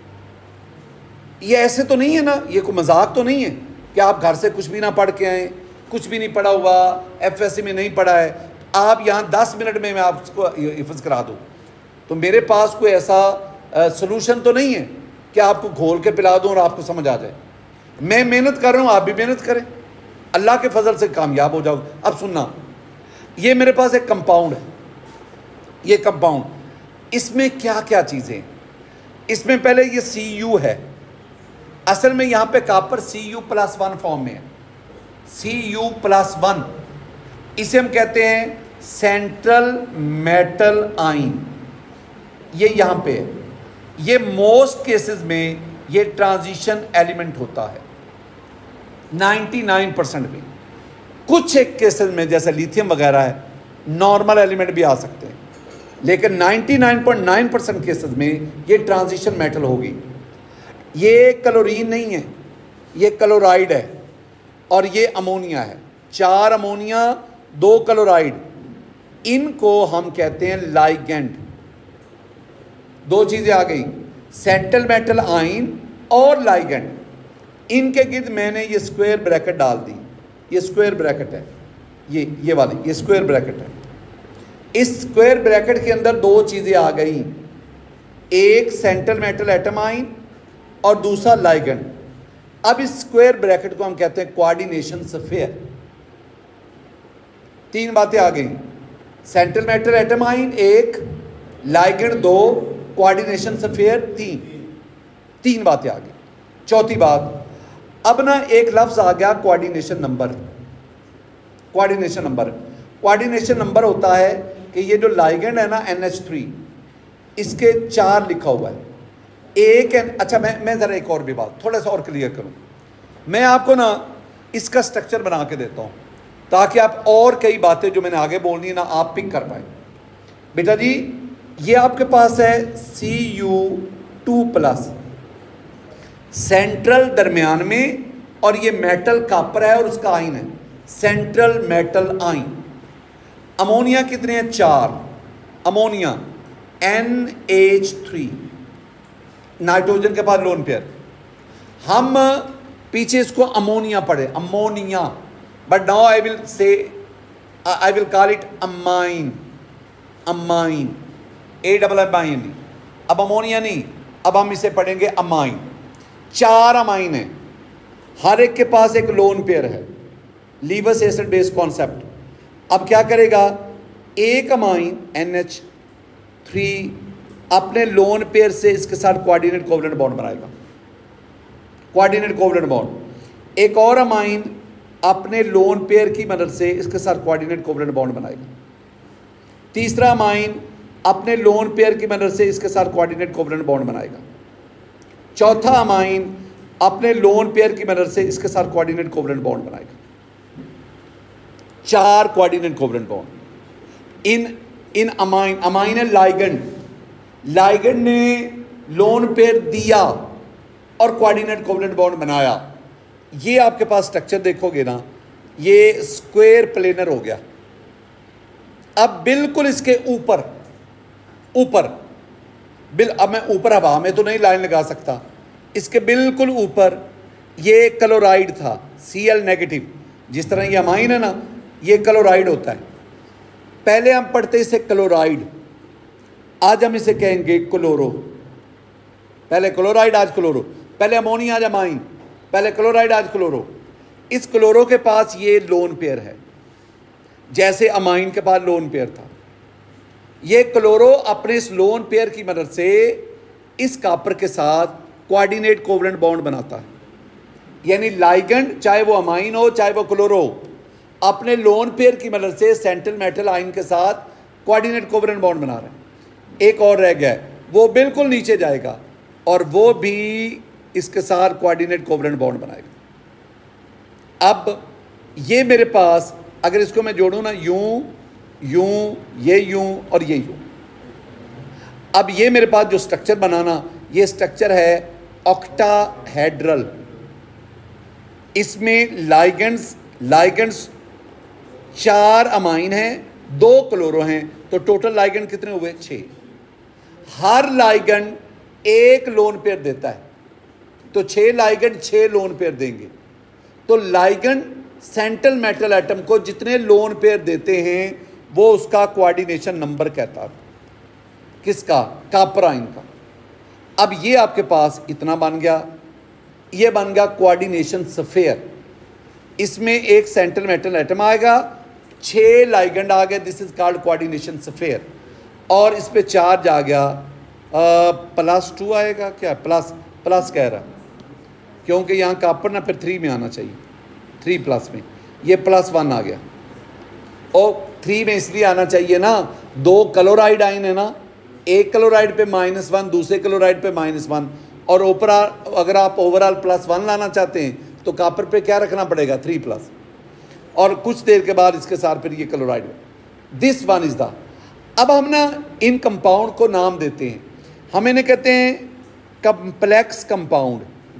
ये ऐसे तो नहीं है ना, ये कोई मजाक तो नहीं है कि आप घर से कुछ भी ना पढ़ के आए, कुछ भी नहीं पढ़ा हुआ, FSC में नहीं पढ़ा है, आप यहाँ 10 मिनट में मैं आपको हिफ्ज़ करा दूँ। तो मेरे पास कोई ऐसा सोल्यूशन तो नहीं है कि आपको घोल के पिला दूँ और आपको समझ आ जाए। मैं मेहनत कर रहा हूँ, आप भी मेहनत करें, अल्लाह के फजल से कामयाब हो जाओ। अब सुनना, ये मेरे पास एक कंपाउंड है, ये कंपाउंड, इसमें क्या क्या चीज़ें, इसमें पहले ये Cu है, असल में यहाँ पे कापर Cu+1 फॉर्म में है, Cu+1, इसे हम कहते हैं सेंट्रल मेटल आइन। ये यहाँ पे है, ये मोस्ट केसेस में ये ट्रांजिशन एलिमेंट होता है 99% में। कुछ एक केसेस में जैसे लिथियम वगैरह है नॉर्मल एलिमेंट भी आ सकते हैं, लेकिन 99.9% केसेस में ये ट्रांजिशन मेटल होगी। ये क्लोरीन नहीं है, ये क्लोराइड है, और ये अमोनिया है। 4 अमोनिया 2 क्लोराइड, इनको हम कहते हैं लाइगेंड। 2 चीज़ें आ गई, सेंट्रल मेटल आइन और लाइगेंड। इनके गिर्द मैंने ये स्क्वायर ब्रैकेट डाल दी, ये स्क्वायर ब्रैकेट है, ये वाली, ये स्क्वायर ब्रैकेट है। इस स्क्वायर ब्रैकेट के अंदर 2 चीज़ें आ गई, एक सेंट्रल मेटल एटम आइन और दूसरा लाइगेंड। अब इस स्क्वायर ब्रैकेट को हम कहते हैं कोऑर्डिनेशन स्फीयर। 3 बातें आ गई, सेंट्रल मेटल एटम आइन 1, लाइगेंड 2, कोऑर्डिनेशन स्फीयर 3 बातें आ गई। चौथी बात, अब ना एक लफ्ज आ गया कोऑर्डिनेशन नंबर। कोऑर्डिनेशन नंबर होता है कि ये जो लाइगेंड है ना NH3, इसके 4 लिखा हुआ है। अच्छा मैं ज़रा एक और भी बात थोड़ा सा और क्लियर करूं। मैं आपको ना इसका स्ट्रक्चर बना के देता हूं ताकि आप और कई बातें जो मैंने आगे बोलनी है ना आप पिक कर पाए। बेटा जी, ये आपके पास है Cu2+, सेंट्रल दरमियान में, और ये मेटल कापर है और उसका आइन है सेंट्रल मेटल आइन। अमोनिया कितने हैं? 4 अमोनिया NH3, नाइट्रोजन के पास लोन पेयर। हम पीछे इसको अमोनिया पढ़े, ammonia, but now I will call it ammine, AMMINE। अब अमोनिया नहीं, अब हम इसे पढ़ेंगे अमाइन। 4 अमाइन है, हर एक के पास एक लोन पेयर है, लीवस एसिड बेस कॉन्सेप्ट। अब क्या करेगा, एक अमाइन NH3 अपने लोन पेयर से इसके साथ कोऑर्डिनेट कोवलेंट बॉन्ड बनाएगा, कोऑर्डिनेट कोवलेंट बॉन्ड। एक और अमाइन अपने लोन पेयर की मदद से इसके साथ कोऑर्डिनेट कोवलेंट बॉन्ड बनाएगा। तीसरा अमाइन अपने लोन पेयर की मदद से इसके साथ कोऑर्डिनेट कोवलेंट बॉन्ड बनाएगा। चौथा अमाइन अपने लोन पेयर की मदद से इसके साथ कोऑर्डिनेट कोवलेंट बॉन्ड बनाएगा। 4 coordinate covalent bond in ammine. Ammine है लाइगेंड, लाइगेंड ने लोन पेयर दिया और कोऑर्डिनेट कोवलेंट बॉन्ड बनाया। ये आपके पास स्ट्रक्चर देखोगे ना, ये स्क्वायर प्लेनर हो गया। अब बिल्कुल इसके ऊपर अब मैं ऊपर हवा में तो नहीं लाइन लगा सकता, इसके बिल्कुल ऊपर ये क्लोराइड था, Cl नेगेटिव। जिस तरह ये अमाइन है ना, ये क्लोराइड होता है। पहले हम पढ़ते इसे क्लोराइड, आज हम इसे कहेंगे क्लोरो। पहले क्लोराइड, आज क्लोरो। पहले अमोनिया, आज अमाइन। पहले क्लोराइड, आज क्लोरो। इस क्लोरो के पास ये लोन पेयर है, जैसे अमाइन के पास लोन पेयर था। ये क्लोरो अपने इस लोन पेयर की मदद से इस कॉपर के साथ कोऑर्डिनेट कोवलेंट बॉन्ड बनाता है। यानी लाइगेंड, चाहे वो अमाइन हो चाहे वो क्लोरो हो, अपने लोन पेयर की मदद से सेंट्रल मेटल आयन के साथ कोऑर्डिनेट कोवलेंट बॉन्ड बना रहे हैं। एक और रह गया है, वो बिल्कुल नीचे जाएगा और वो भी इसके साथ कोऑर्डिनेट कोवलेंट बॉन्ड बनाएगा। अब ये मेरे पास, अगर इसको मैं जोड़ूं ना, यूं यूं, ये यूं और ये यूं, अब ये मेरे पास जो स्ट्रक्चर बनाना, ये स्ट्रक्चर है ऑक्टाहेड्रल। इसमें लाइगेंड्स 4 अमाइन हैं, 2 क्लोरो हैं, तो टोटल लाइगेंड कितने हुए? 6। हर लाइगेंड एक लोन पेयर देता है, तो 6 लाइगेंड 6 लोन पेयर देंगे। तो लाइगेंड सेंट्रल मेटल एटम को जितने लोन पेयर देते हैं वो उसका कोऑर्डिनेशन नंबर कहता है। किसका? कॉपर आयन का। अब ये आपके पास इतना बन गया, ये बन गया कोऑर्डिनेशन स्फीयर। इसमें एक सेंट्रल मेटल एटम आएगा, 6 लाइगेंड आ गए, this is called coordination sphere. और इस पे चार्ज आ गया +2 आएगा, क्या प्लस कह रहा, क्योंकि यहाँ कॉपर ना फिर 3 में आना चाहिए, 3+ में, ये +1 आ गया। और 3 में इसलिए आना चाहिए ना, 2 क्लोराइड आइन है ना, एक क्लोराइड पे -1, दूसरे क्लोराइड पे -1, और ऊपर अगर आप ओवरऑल +1 लाना चाहते हैं तो कॉपर पे क्या रखना पड़ेगा? 3+, और कुछ देर के बाद इसके साथ फिर ये chloride, this one is the. अब हम ना इन कंपाउंड को नाम देते हैं, हम इन्हें कहते हैं कम्प्लेक्स कंपाउंड,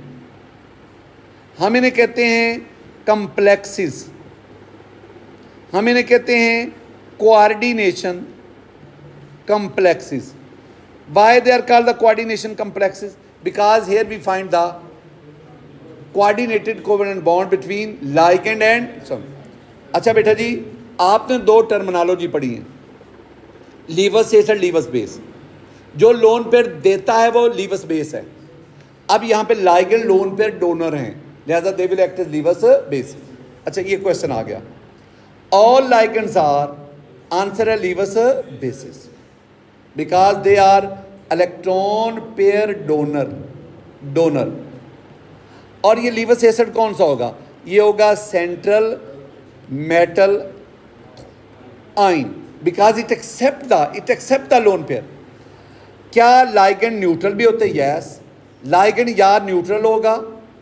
हम इन्हें कहते हैं कम्प्लेक्सिस, हम इन्हें कहते हैं coordination complexes. Why they are called the coordination complexes? Because here we find the coordinated covalent bond between ligand and some. अच्छा बेटा जी, आपने 2 टर्मिनोलॉजी पढ़ी है, लीवस एसिड, लीवस बेस। जो लोन पेयर देता है वो लीवस बेस है। अब यहाँ पे लाइगेंड लोन पेयर डोनर हैं, लिहाजा they will act as Lewis base. अच्छा, ये क्वेश्चन आ गया, ऑल लाइगेंड्स आर आंसर है Lewis basis, because they are electron pair donor. और ये लीवस एसिड कौन सा होगा? ये होगा central metal ion, because it accept the lone pair. क्या लाइगेंड न्यूट्रल भी होते हैं? यस, लाइगेंड या न्यूट्रल होगा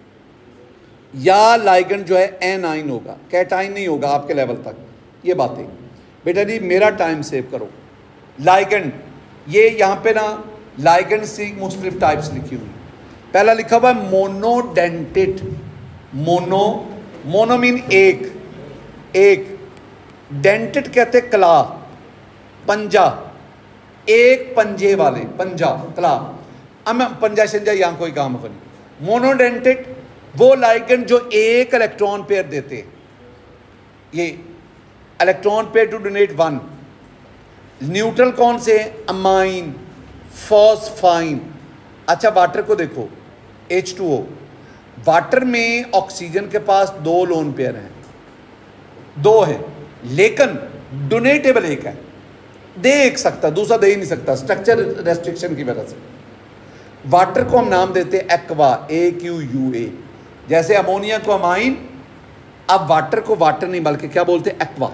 या लाइगेंड जो है एनाइन होगा, कैटाइन नहीं होगा आपके लेवल तक। ये बातें बेटा जी मेरा टाइम सेव करो। लाइगेंड, ये यहाँ पे ना लाइगेंड की मुख्तलिफ टाइप्स लिखी हुई। पहला लिखा हुआ है मोनोडेंटेट। मोनो मीन एक, डेंटेट कहते क्ला, पंजा, एक पंजे वाले, पंजा क्ला। अब मैं पंजा शंजा यहाँ कोई काम नहीं। मोनोडेंटेट वो लाइगेंड जो एक इलेक्ट्रॉन पेयर देते हैं, ये electron pair to donate 1। Neutral कौन से? Amine, phosphine. अच्छा वाटर को देखो, H2O। वाटर में ऑक्सीजन के पास 2 लोन पेयर हैं, 2 हैं, लेकिन डोनेटेबल एक है, दे एक सकता, दूसरा दे ही नहीं सकता, स्ट्रक्चर रेस्ट्रिक्शन की वजह से। वाटर को हम नाम देते हैं एक्वा, AQUA। जैसे अमोनिया को अमाइन, अब वाटर को वाटर नहीं बल्कि क्या बोलते हैं? एक्वा।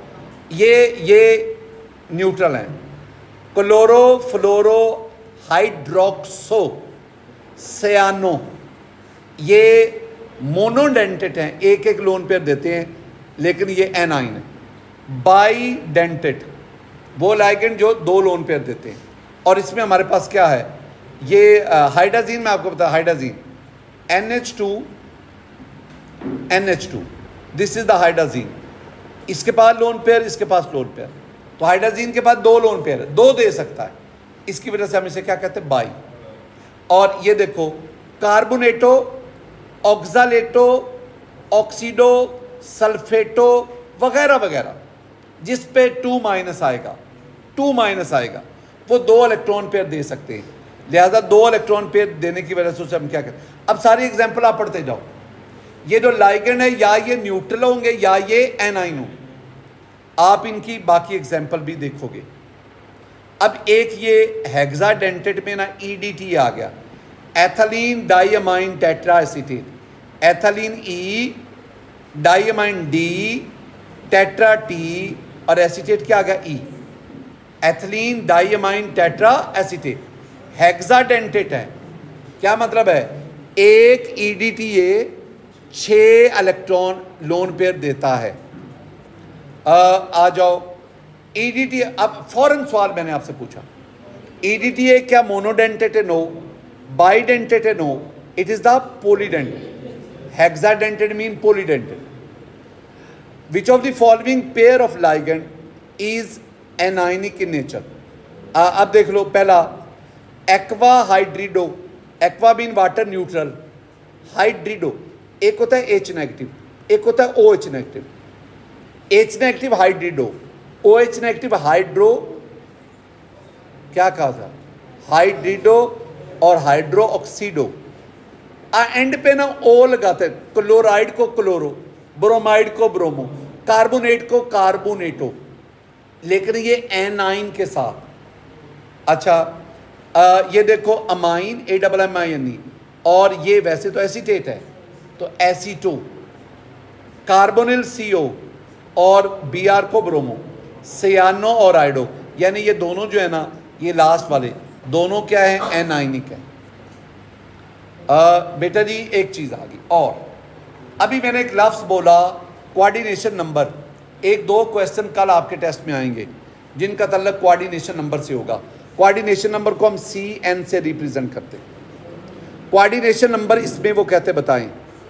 ये न्यूट्रल हैं। क्लोरो फ्लोरो हाइड्रोक्सो सयानो, ये मोनोडेंटेट हैं, एक लोन पेयर देते हैं, लेकिन ये एनाइन है। बाईडेंटेट वो लाइगेंड जो 2 लोन पेयर देते हैं। और इसमें हमारे पास क्या है? ये हाइड्राजीन, मैं आपको बता, hydrazine NH2, this is the hydrazine. इसके पास लोन पेयर, इसके पास लोन पेयर, तो हाइड्राजीन के पास 2 लोन पेयर है, 2 दे सकता है, इसकी वजह से हम इसे क्या कहते हैं? बाई। और ये देखो कार्बोनेटो, ऑक्सालेटो, ऑक्सीडो, सल्फेटो वगैरह वगैरह, जिस पे 2- आएगा, वो 2 इलेक्ट्रॉन पेयर दे सकते हैं। लिहाजा 2 इलेक्ट्रॉन पेयर देने की वजह से उसे हम क्या कहते हैं? अब सारी एग्जांपल आप पढ़ते जाओ। ये जो लाइगेंड है या ये न्यूट्रल होंगे या ये एनाइन होंगे, आप इनकी बाकी एग्जांपल भी देखोगे। अब एक ये हेक्साडेंटेट में ना EDT आ गया, ethylene diamine tetra acetate, ethylene E, diamine D, tetra T, और एसीटेट क्या आ गया? E। Ethylene diamine tetra acetate hexadentate है। क्या मतलब है? एक EDTA 6 इलेक्ट्रॉन लोन पेयर देता है। आ जाओ EDTA, अब फौरन सवाल मैंने आपसे पूछा, EDTA क्या मोनोडेंटेट है? नो। बाइडेंटेट है? No. It is the polydentate. Hexadentate mean polydentate. Which of the following pair of ligand is anionic in nature? अब देख लो, पहला aqua hydrido, aqua mean water neutral, hydrido एक होता है H नेगेटिव, एक होता है OH negative. H negative hydrido, OH negative hydro, क्या कहा था? हाइड्रिडो और हाइड्रो ऑक्सीडो। एंड पे ना O लगाते हैं, क्लोराइड को क्लोरो, ब्रोमाइड को ब्रोमो, कार्बोनेट को कार्बोनेटो, लेकिन ये एनाइन के साथ। अच्छा ये देखो अमाइन, AMMINE, और ये वैसे तो एसीटेट है, तो एसीटो, कार्बोनिल CO और Br को ब्रोमो, सियानो और आइडो, यानी ये दोनों जो है ना, ये लास्ट वाले दोनों क्या है? एनाइनिक है। बेटा जी एक चीज़ आ गई, और अभी मैंने एक लफ्ज़ बोला कोऑर्डिनेशन नंबर। 1-2 क्वेश्चन कल आपके टेस्ट में आएंगे जिनका ताल्लुक कोऑर्डिनेशन नंबर से होगा। कोऑर्डिनेशन नंबर को हम CN से रिप्रेजेंट करते हैं। कोऑर्डिनेशन नंबर इसमें वो कहते बताएं,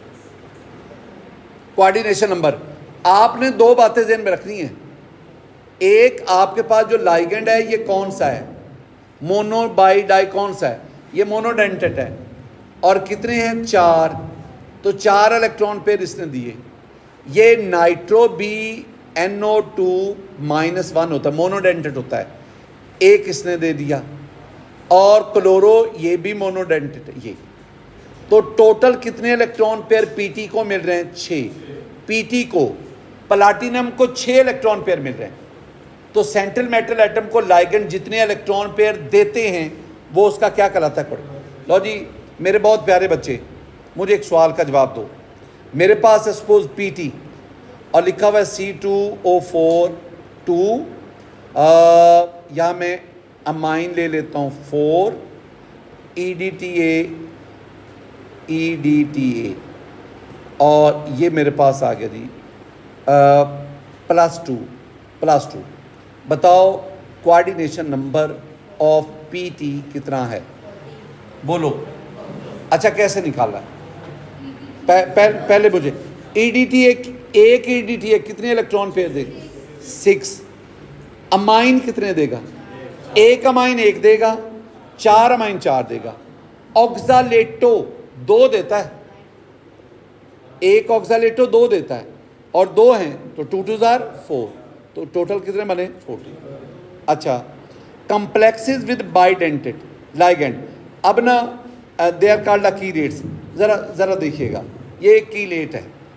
कोऑर्डिनेशन नंबर आपने 2 बातें ज़हन में रखनी है। एक, आपके पास जो लाइगेंड है ये कौन सा है? मोनो बाई डाई कौन सा है? ये मोनोडेंटेट है। और कितने हैं? 4, तो 4 इलेक्ट्रॉन पेयर इसने दिए। ये नाइट्रो BNO2-1 होता है, मोनोडेंटेट होता है, एक इसने दे दिया। और क्लोरो ये भी मोनोडेंटेट है ये। तो टोटल कितने इलेक्ट्रॉन पेयर PT को मिल रहे हैं? 6। PT को, प्लाटिनम को 6 इलेक्ट्रॉन पेयर मिल रहे हैं। तो सेंट्रल मेटल एटम को लाइगेंड जितने इलेक्ट्रॉन पेयर देते हैं वो उसका क्या कहलाता है? लो जी मेरे बहुत प्यारे बच्चे, मुझे एक सवाल का जवाब दो। मेरे पास है सपोज Pt और लिखा हुआ है C2O4 2, यहाँ मैं अमाइन ले लेता हूँ 4 EDTA और ये मेरे पास आ गया जी +2। बताओ कोऑर्डिनेशन नंबर ऑफ Pt कितना है? बोलो। अच्छा कैसे निकालना है? पहले मुझे EDTA, एक EDTA कितने इलेक्ट्रॉन पेयर देगा? 6। अमाइन कितने देगा? एक अमाइन 1 देगा, 4 अमाइन 4 देगा। ऑक्सालेटो 2 देता है, एक ऑक्सालेटो 2 देता है और 2 हैं तो 2 2 4, तो टोटल कितने बने? 40। अच्छा complexes with bidentate ligand, अब ना दे आर कॉल्ड कीलेट्स। ज़रा देखिएगा, ये कीलेट है,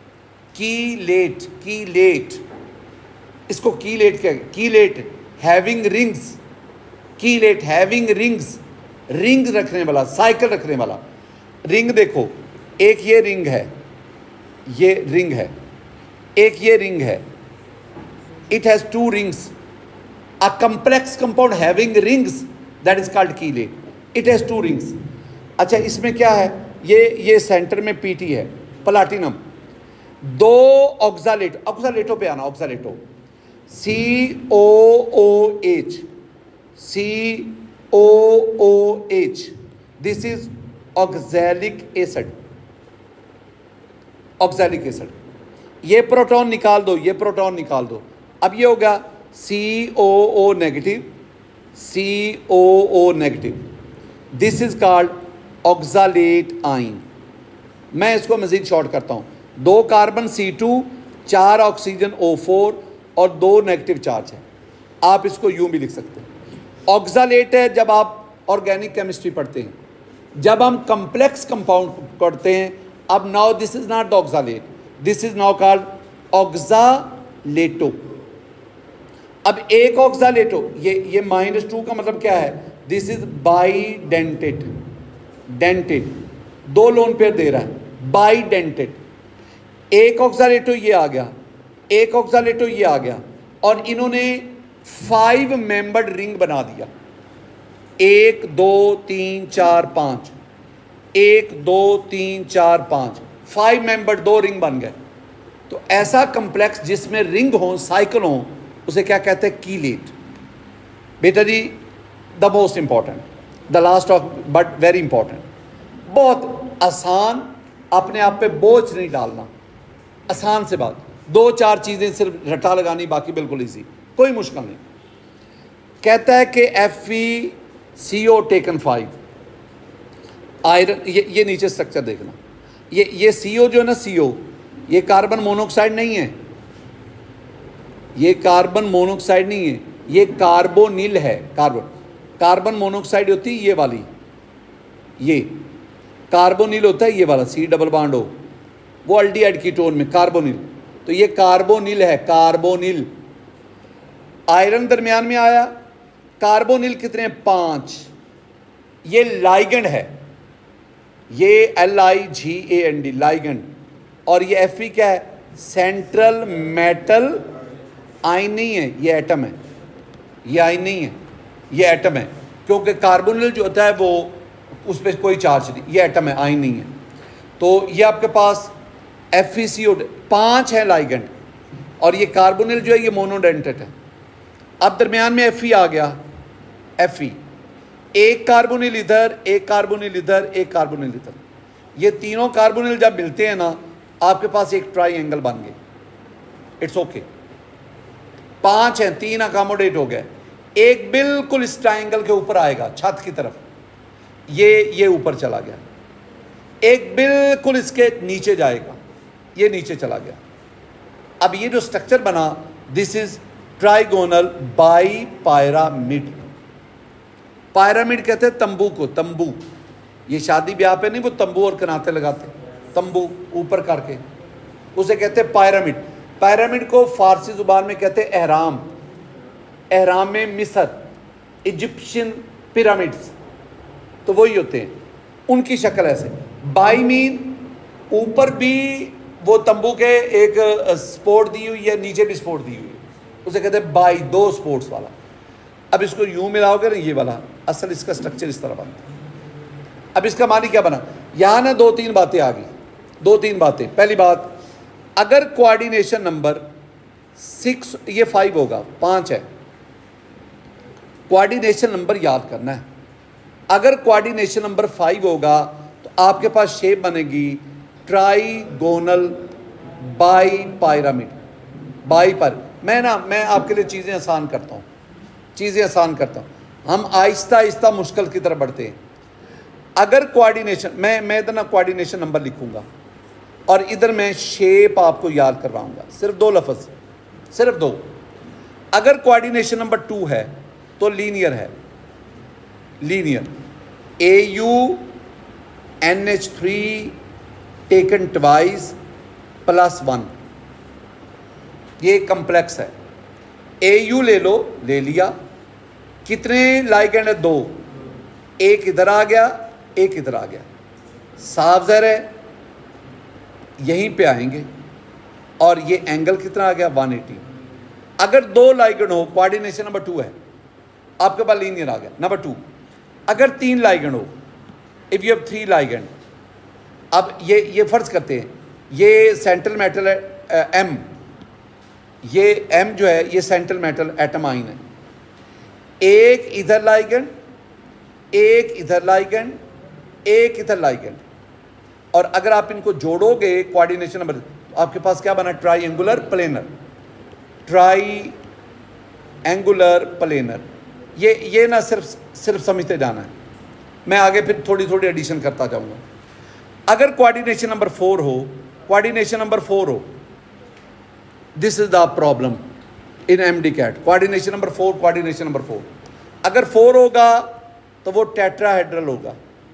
कीलेट इसको कीलेट क्या? Chelate having rings, chelate having rings, ring रखने वाला, साइकिल रखने वाला। रिंग देखो, एक ये रिंग है, ये रिंग है, एक ये रिंग है, it has 2 rings. A complex compound having rings that is called chelate. It has 2 rings. अच्छा इसमें क्या है? ये सेंटर में Pt है, प्लाटिनम। 2 ऑक्सालेटो पे आना, oxalato COOH, this is oxalic acid. ये प्रोटॉन निकाल दो, ये प्रोटॉन निकाल दो। अब ये होगा COO negative, this is called oxalate ion. मैं इसको मज़ीद शॉर्ट करता हूँ। 2 कार्बन C2, 4 ऑक्सीजन O4 और 2 नेगेटिव चार्ज है। आप इसको यूँ भी लिख सकते हैं। ऑक्सालेट है जब आप ऑर्गेनिक केमिस्ट्री पढ़ते हैं, जब हम कम्प्लेक्स कंपाउंड पढ़ते हैं। अब now this is not oxalate, this is now called oxalato. अब एक ऑक्सालेटो, ये -2 का मतलब क्या है? This is bidentate, dentate, 2 lone pair दे रहा है, बाइडेंटेड। एक ऑक्सालेटो ये आ गया, एक ऑक्सालेटो ये आ गया और इन्होंने 5 मेंबर्ड रिंग बना दिया। 1 2 3 4 5, 1 2 3 4 5, 5 मेंबर्ड 2 रिंग बन गए। तो ऐसा कम्प्लेक्स जिसमें रिंग हो, साइकिल हो, उसे क्या कहते हैं? कीलेट। बेटा जी the most important, the last of but very important, बहुत आसान, अपने आप पे बोझ नहीं डालना, आसान से बात। 2-4 चीज़ें सिर्फ रटा लगानी, बाकी बिल्कुल इजी, कोई मुश्किल नहीं। कहता है कि FeCO टेकन 5 आयरन, ये नीचे स्ट्रक्चर देखना, ये CO जो है ना, CO ये कार्बन मोनोऑक्साइड नहीं है, ये कार्बन मोनोऑक्साइड नहीं है, ये कार्बोनिल है। कार्बन मोनोऑक्साइड होती है ये वाली, ये कार्बोनिल होता है ये वाला, C डबल बॉन्ड O, वो अल्डिहाइड कीटोन में कार्बोनिल। तो ये कार्बोनिल है, कार्बोनिल। आयरन दरमियान में आया, कार्बोनिल कितने हैं? 5। ये लाइगेंड है, ये LIGAND लाइगेंड। और ये Fe क्या है? सेंट्रल मेटल आयन नहीं है, ये एटम है, ये आयन नहीं है, ये एटम है। क्योंकि कार्बोनिल जो होता है वो उस पर कोई चार्ज नहीं, ये एटम है, आयन नहीं है। तो ये आपके पास FeCO 5 है लाइगेंड और ये कार्बोनिल जो है ये मोनोडेंटेट है। अब दरमियान में Fe आ गया, Fe, एक कार्बोनिल इधर, एक कार्बोनिल इधर, एक कार्बोनिल इधर। ये तीनों कार्बोनिल जब मिलते हैं ना, आपके पास एक ट्राइंगल बन गए। इट्स ओके, 5 हैं, 3 अकोमोडेट हो गए। एक बिल्कुल इस ट्राइंगल के ऊपर आएगा, छत की तरफ, ये ऊपर चला गया। एक बिल्कुल इसके नीचे जाएगा, ये नीचे चला गया। अब ये जो स्ट्रक्चर बना, this is trigonal bipyramid. Pyramid कहते हैं तंबू को, तंबू। ये शादी ब्याह पे नहीं वो तंबू और कनाते लगाते, तंबू ऊपर करके, उसे कहते हैं पायरामिड। पिरामिड को फारसी ज़ुबान में कहते हैं एहराम। एहराम में मिस्र, इजिप्शियन पिरामिड्स, तो वही होते हैं, उनकी शक्ल ऐसे। बाई मीन ऊपर भी वो तंबू के एक स्पोर्ट दी हुई है, नीचे भी स्पोर्ट दी हुई है, उसे कहते हैं बाई, दो स्पोर्ट्स वाला। अब इसको यूं मिलाओगे ना, ये वाला असल इसका स्ट्रक्चर इस तरह बनता है। अब इसका मानी क्या बना, यहाँ ना दो तीन बातें आ गई, दो तीन बातें। पहली बात, अगर कोऑर्डिनेशन नंबर 6, ये 5 होगा, 5 है, कोऑर्डिनेशन नंबर याद करना है। अगर कोऑर्डिनेशन नंबर 5 होगा तो आपके पास शेप बनेगी ट्राइगोनल बाई पिरामिड, बाई पर। मैं आपके लिए चीज़ें आसान करता हूँ, चीज़ें आसान करता हूँ, हम आहिस्ता आहिस्ता मुश्किल की तरफ बढ़ते हैं। अगर कोऑर्डिनेशन, मैं इधर ना कोऑर्डिनेशन नंबर लिखूंगा और इधर मैं शेप आपको याद करवाऊंगा, सिर्फ 2 लफ्ज़, सिर्फ 2। अगर कोऑर्डिनेशन नंबर 2 है तो लीनियर है, लीनियर, AuNH3 टेकन ट्वाइस +1, ये कम्प्लेक्स है। Au ले लो, ले लिया, कितने लाइगेंड है, 2, एक इधर आ गया, एक इधर आ गया, साफ ज़ाहिर है यहीं पे आएंगे, और ये एंगल कितना आ गया, 180। अगर 2 लाइगेंड हो, कोऑर्डिनेशन नंबर 2 है, आपके पास लीनियर आ गया। नंबर 2, अगर 3 लाइगेंड हो, इफ यू हैव 3 लाइगेंड, अब ये फर्ज करते हैं, ये सेंट्रल मेटल है M, ये M जो है ये सेंट्रल मेटल एटम आइन है, एक इधर लाइगेंड, एक इधर लाइगेंड, एक इधर लाइगेंड, और अगर आप इनको जोड़ोगे कोऑर्डिनेशन नंबर, तो आपके पास क्या बना, ट्राइएंगुलर प्लेनर, ट्राइएंगुलर प्लेनर। ये ना सिर्फ समझते जाना है, मैं आगे फिर थोड़ी थोड़ी एडिशन करता जाऊंगा। अगर कोऑर्डिनेशन नंबर 4 हो, कोऑर्डिनेशन नंबर 4 हो, this is the problem in MDCAT, coordination number 4, coordination number 4। अगर 4 होगा तो वो टेट्राहेड्रल होगा,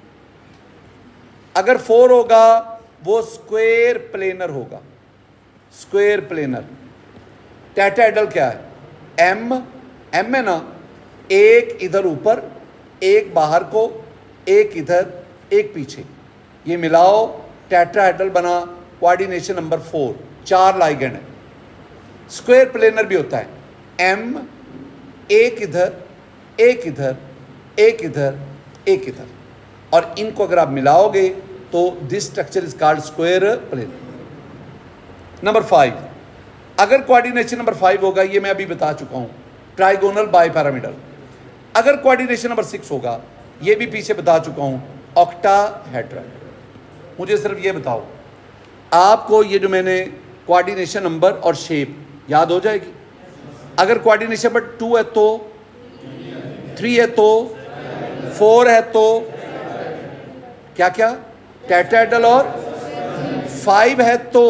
अगर 4 होगा वो स्क्वायर प्लेनर होगा, स्क्वायर प्लेनर। टेट्राहेड्रल क्या है, M है ना, एक इधर ऊपर, एक बाहर को, एक इधर, एक पीछे, ये मिलाओ टेट्राहेड्रल बना, कोऑर्डिनेशन नंबर 4, 4 लाइगेंड है। स्क्वायर प्लेनर भी होता है, M एक इधर, एक इधर, एक इधर, एक इधर, और इनको अगर आप मिलाओगे तो this structure is called square planar. Number 5, अगर कोऑर्डिनेशन नंबर 5 होगा, ये मैं अभी बता चुका हूं, ट्राइगोनल बाइपिरामिडल। अगर कोऑर्डिनेशन नंबर 6 होगा, ये भी पीछे बता चुका हूं, ऑक्टाहेड्रल। मुझे सिर्फ ये बताओ, आपको ये जो मैंने कोऑर्डिनेशन नंबर और शेप याद हो जाएगी। अगर कोऑर्डिनेशन नंबर 2 है तो, 3 है तो, 4 है तो, क्या क्या, टेट्राहेड्रल, और 5 है तो,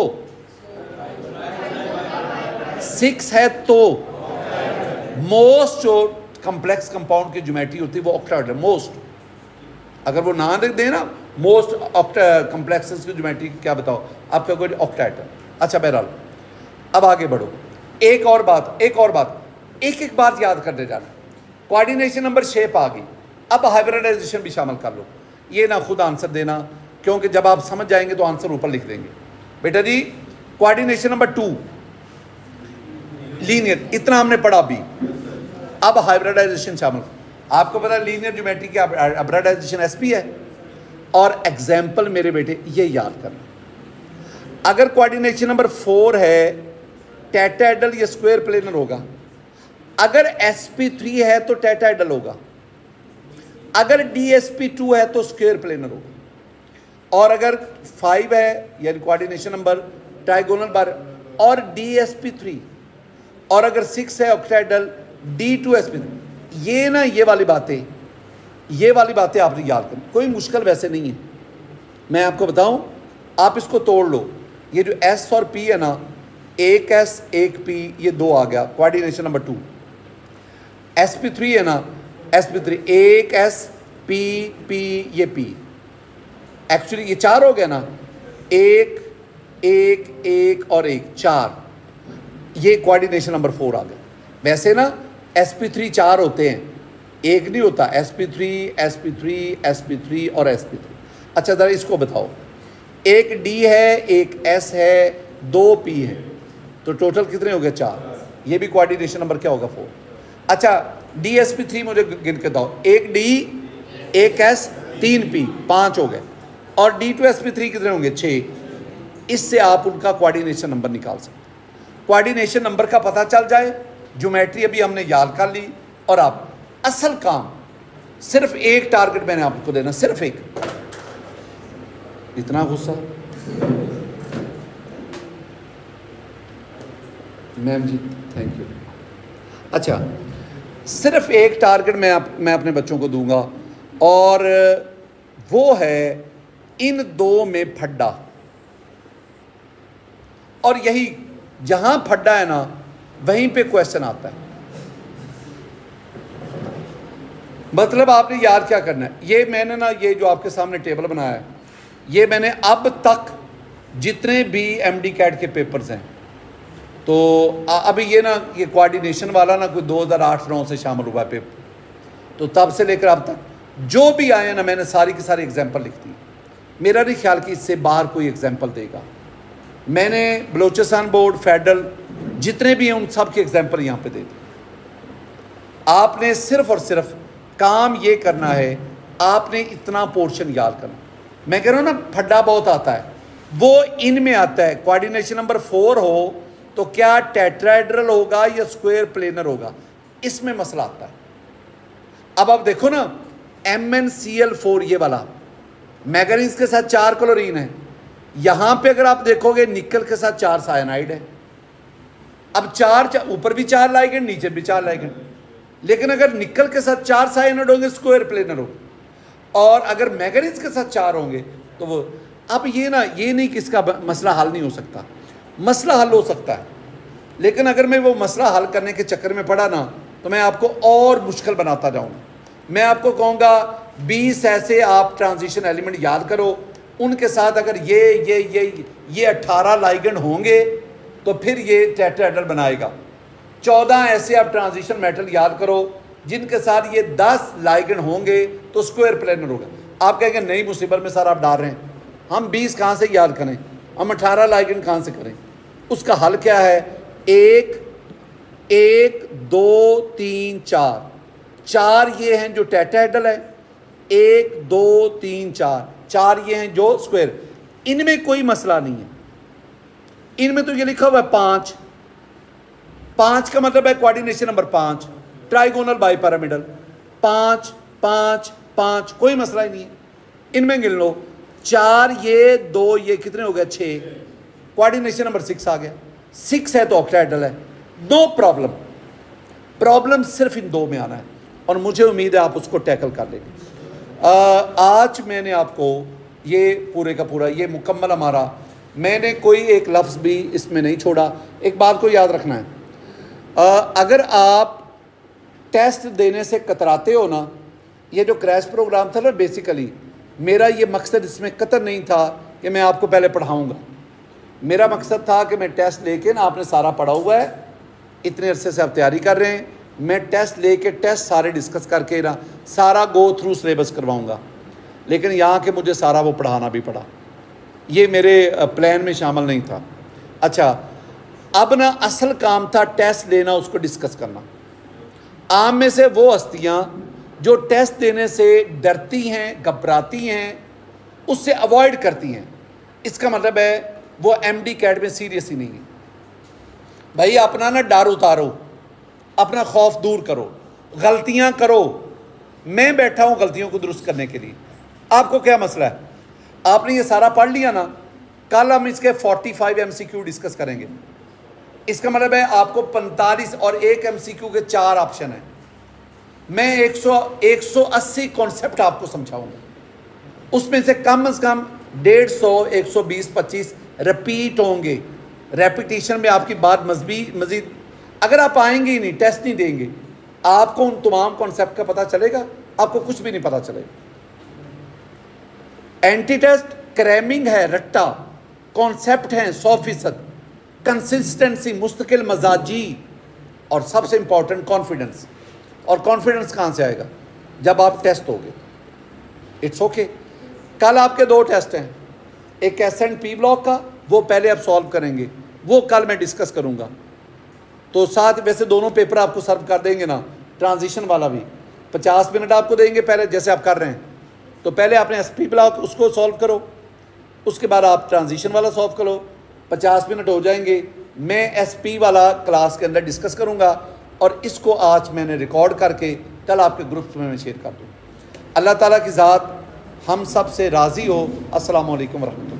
6 है तो, मोस्ट जो कम्प्लेक्स कंपाउंड की ज्योमेट्री होती है वो ऑक्टाहेड्रल, मोस्ट। अगर वो ना लिख दें ना, मोस्ट कम्प्लेक्सेस की ज्योमेट्री क्या बताओ, आपका कोई ऑक्टाहेड्रल। अच्छा बहरहाल, अब आगे बढ़ो, एक और बात, एक एक बात याद करते जाना। कोऑर्डिनेशन नंबर, शेप आ गई, अब हाइब्रिडाइजेशन भी शामिल कर लो। ये ना खुद आंसर देना, क्योंकि जब आप समझ जाएंगे तो आंसर ऊपर लिख देंगे। बेटा जी, कोऑर्डिनेशन नंबर 2 लीनियर, इतना हमने पढ़ा अभी। अब हाइब्रिडाइजेशन शामिल, आपको पता है लीनियर ज्योमेट्री की हाइब्रिडाइजेशन SP है, और एग्जाम्पल मेरे बेटे ये याद करना, अगर कोऑर्डिनेशन नंबर 4 है, टेट्राहेड्रल या स्क्वायर प्लेनर होगा। अगर SP3 है तो टेट्राहेड्रल होगा, अगर DSP2 है तो स्क्वायर प्लेनर होगा, और अगर 5 है यानी कोऑर्डिनेशन नंबर ट्राइगोनल बार, और DSP3, और अगर 6 है ऑक्टाहेड्रल, D2SP3। ये ना ये वाली बातें आपने याद करनी, कोई मुश्किल वैसे नहीं है। मैं आपको बताऊं, आप इसको तोड़ लो, ये जो S और P है ना, एक S एक P, ये 2 आ गया, कोऑर्डिनेशन नंबर 2। SP3 है ना, SP3 एक S P P, ये P, एक्चुअली ये 4 हो गया ना, एक एक एक और एक, 4, ये कोऑर्डिनेशन नंबर 4 आ गया। वैसे ना sp3 4 होते हैं, एक नहीं होता। sp3 sp3 sp3 और sp3। अच्छा ज़रा इसको बताओ, एक D है, एक S है, 2 P है, तो टोटल कितने हो गए? 4। ये भी कोऑर्डिनेशन नंबर क्या होगा? 4। अच्छा DsP3 मुझे गिन के दो, एक D, एक S, 3 P, 5 हो गए। और D2sp3 कितने होंगे? 6। इससे आप उनका कोऑर्डिनेशन नंबर निकाल सकते हैं। कोऑर्डिनेशन नंबर का पता चल जाए, ज्योमेट्री अभी हमने याद कर ली, और आप असल काम सिर्फ एक टारगेट मैंने आपको देना, सिर्फ एक। इतना गुस्सा मैम जी, थैंक यू। अच्छा, सिर्फ एक टारगेट मैं अपने बच्चों को दूंगा, और वो है इन दो में फड्डा। और यही जहां फड्डा है ना, वहीं पे क्वेश्चन आता है। मतलब आपने याद क्या करना है, ये मैंने ना, ये जो आपके सामने टेबल बनाया है, ये मैंने अब तक जितने भी MD कैट के पेपर्स हैं, तो अभी ये ना, ये कोऑर्डिनेशन वाला ना कोई 2008-9 से शामिल हुआ है पेपर, तो तब से लेकर अब तक जो भी आए ना, मैंने सारी की सारी एग्जाम्पल लिख दी। मेरा नहीं ख्याल कि इससे बाहर कोई एग्जाम्पल देगा। मैंने बलोचिस्तान बोर्ड, फेडरल, जितने भी हैं उन सब की एग्जाम्पल यहाँ पे दे दी। आपने सिर्फ और सिर्फ काम ये करना है, आपने इतना पोर्शन याद करना। मैं कह रहा हूँ ना, फड्डा बहुत आता है, वो इनमें आता है। कोऑर्डिनेशन नंबर 4 हो तो क्या टेट्राहेड्रल होगा या स्क्वायर प्लेनर होगा, इसमें मसला आता है। अब आप देखो ना, MnCl4 ये वाला मैंगनीज के साथ 4 क्लोरीन है, यहां पे अगर आप देखोगे निकल के साथ 4 साइनाइड है। अब 4 ऊपर भी 4 लाइगेंड, नीचे भी 4 लाइगेंड, लेकिन अगर निकल के साथ 4 साइनाइड होंगे स्क्वायर प्लेनर हो, और अगर मैंगनीज के साथ 4 होंगे तो वो। अब ये ना, ये नहीं कि इसका मसला हल नहीं हो सकता, मसला हल हो सकता है, लेकिन अगर मैं वो मसला हल करने के चक्कर में पड़ा ना, तो मैं आपको और मुश्किल बनाता जाऊंगा। मैं आपको कहूँगा 20 ऐसे आप ट्रांजिशन एलिमेंट याद करो, उनके साथ अगर ये 18 लाइगेंड होंगे तो फिर ये टेट्राहेड्रल बनाएगा। 14 ऐसे आप ट्रांजिशन मेटल याद करो जिनके साथ ये 10 लाइगेंड होंगे तो स्क्वायर प्लेनर होगा। आप कहेंगे नहीं मुसीबत में सर आप डाल रहे हैं, हम 20 कहाँ से याद करें, हम 18 लाइगेंड कहाँ से करें? उसका हल क्या है? 1 2 3 4, 4 ये हैं जो टेट्राहेड्रल है, 1 2 3 4 ये हैं जो स्क्वायर। इनमें कोई मसला नहीं है, इनमें तो ये लिखा हुआ है 5 का मतलब है कोऑर्डिनेशन नंबर 5, ट्राइगोनल बाइपिरामिडल, 5 5 5, कोई मसला ही नहीं है। इनमें गिन लो, 4 ये 2 ये कितने हो गए? 6, कोऑर्डिनेशन नंबर 6 आ गया। 6 है तो ऑक्टाहेड्रल है, नो प्रॉब्लम। प्रॉब्लम सिर्फ इन 2 में आना है, और मुझे उम्मीद है आप उसको टैकल कर लेंगे। आज मैंने आपको ये पूरे का पूरा ये मुकम्मल हमारा, मैंने कोई एक लफ्ज़ भी इसमें नहीं छोड़ा। एक बात को याद रखना है, अगर आप टेस्ट देने से कतराते हो ना, ये जो क्रैश प्रोग्राम था ना, बेसिकली मेरा ये मकसद इसमें कतर नहीं था कि मैं आपको पहले पढ़ाऊँगा। मेरा मकसद था कि मैं टेस्ट लेके ना, आपने सारा पढ़ा हुआ है, इतने अरसे से आप तैयारी कर रहे हैं, मैं टेस्ट लेके टेस्ट सारे डिस्कस करके ना सारा गो थ्रू सिलेबस करवाऊंगा। लेकिन यहाँ के मुझे सारा वो पढ़ाना भी पड़ा, ये मेरे प्लान में शामिल नहीं था। अच्छा, अब ना असल काम था टेस्ट लेना, उसको डिस्कस करना। आम में से वो हस्तियाँ जो टेस्ट देने से डरती हैं, घबराती हैं, उससे अवॉइड करती हैं, इसका मतलब है वो MD कैट में सीरियस ही नहीं है। भाई अपना ना डर उतारो, अपना खौफ दूर करो, गलतियां करो। मैं बैठा हूं गलतियों को दुरुस्त करने के लिए। आपको क्या मसला है? आपने ये सारा पढ़ लिया ना, कल हम इसके 45 MCQ डिस्कस करेंगे। इसका मतलब है आपको 45 और 1 MCQ के 4 ऑप्शन हैं। मैं 180 कॉन्सेप्ट आपको समझाऊंगा, उसमें से कम 150, 120, 25 रिपीट होंगे। रेपिटेशन में आपकी बात मजीद, अगर आप आएंगे ही नहीं, टेस्ट नहीं देंगे, आपको उन तमाम कॉन्सेप्ट का पता चलेगा? आपको कुछ भी नहीं पता चलेगा। एंटी टेस्ट क्रैमिंग है, रट्टा, कॉन्सेप्ट हैं 100%, कंसिस्टेंसी, मुस्तकिल मजाजी, और सबसे इम्पॉर्टेंट कॉन्फिडेंस। और कॉन्फिडेंस कहाँ से आएगा? जब आप टेस्ट दोगे। It's okay. कल आपके 2 टेस्ट हैं, एक S&P ब्लॉक का, वो पहले आप सॉल्व करेंगे, वो कल मैं डिस्कस करूँगा। तो साथ वैसे दोनों पेपर आपको सर्व कर देंगे ना, ट्रांजिशन वाला भी 50 मिनट आपको देंगे पहले, जैसे आप कर रहे हैं। तो पहले आपने SP ब्लॉक उसको सॉल्व करो, उसके बाद आप ट्रांजिशन वाला सॉल्व करो, 50 मिनट हो जाएंगे। मैं SP वाला क्लास के अंदर डिस्कस करूँगा और इसको आज मैंने रिकॉर्ड करके कल आपके ग्रुप्स में मैं शेयर कर दूँ। अल्लाह ताला की ज़ात हम सब से राज़ी हो। अस्सलामु अलैकुम रहमतुल्लाह।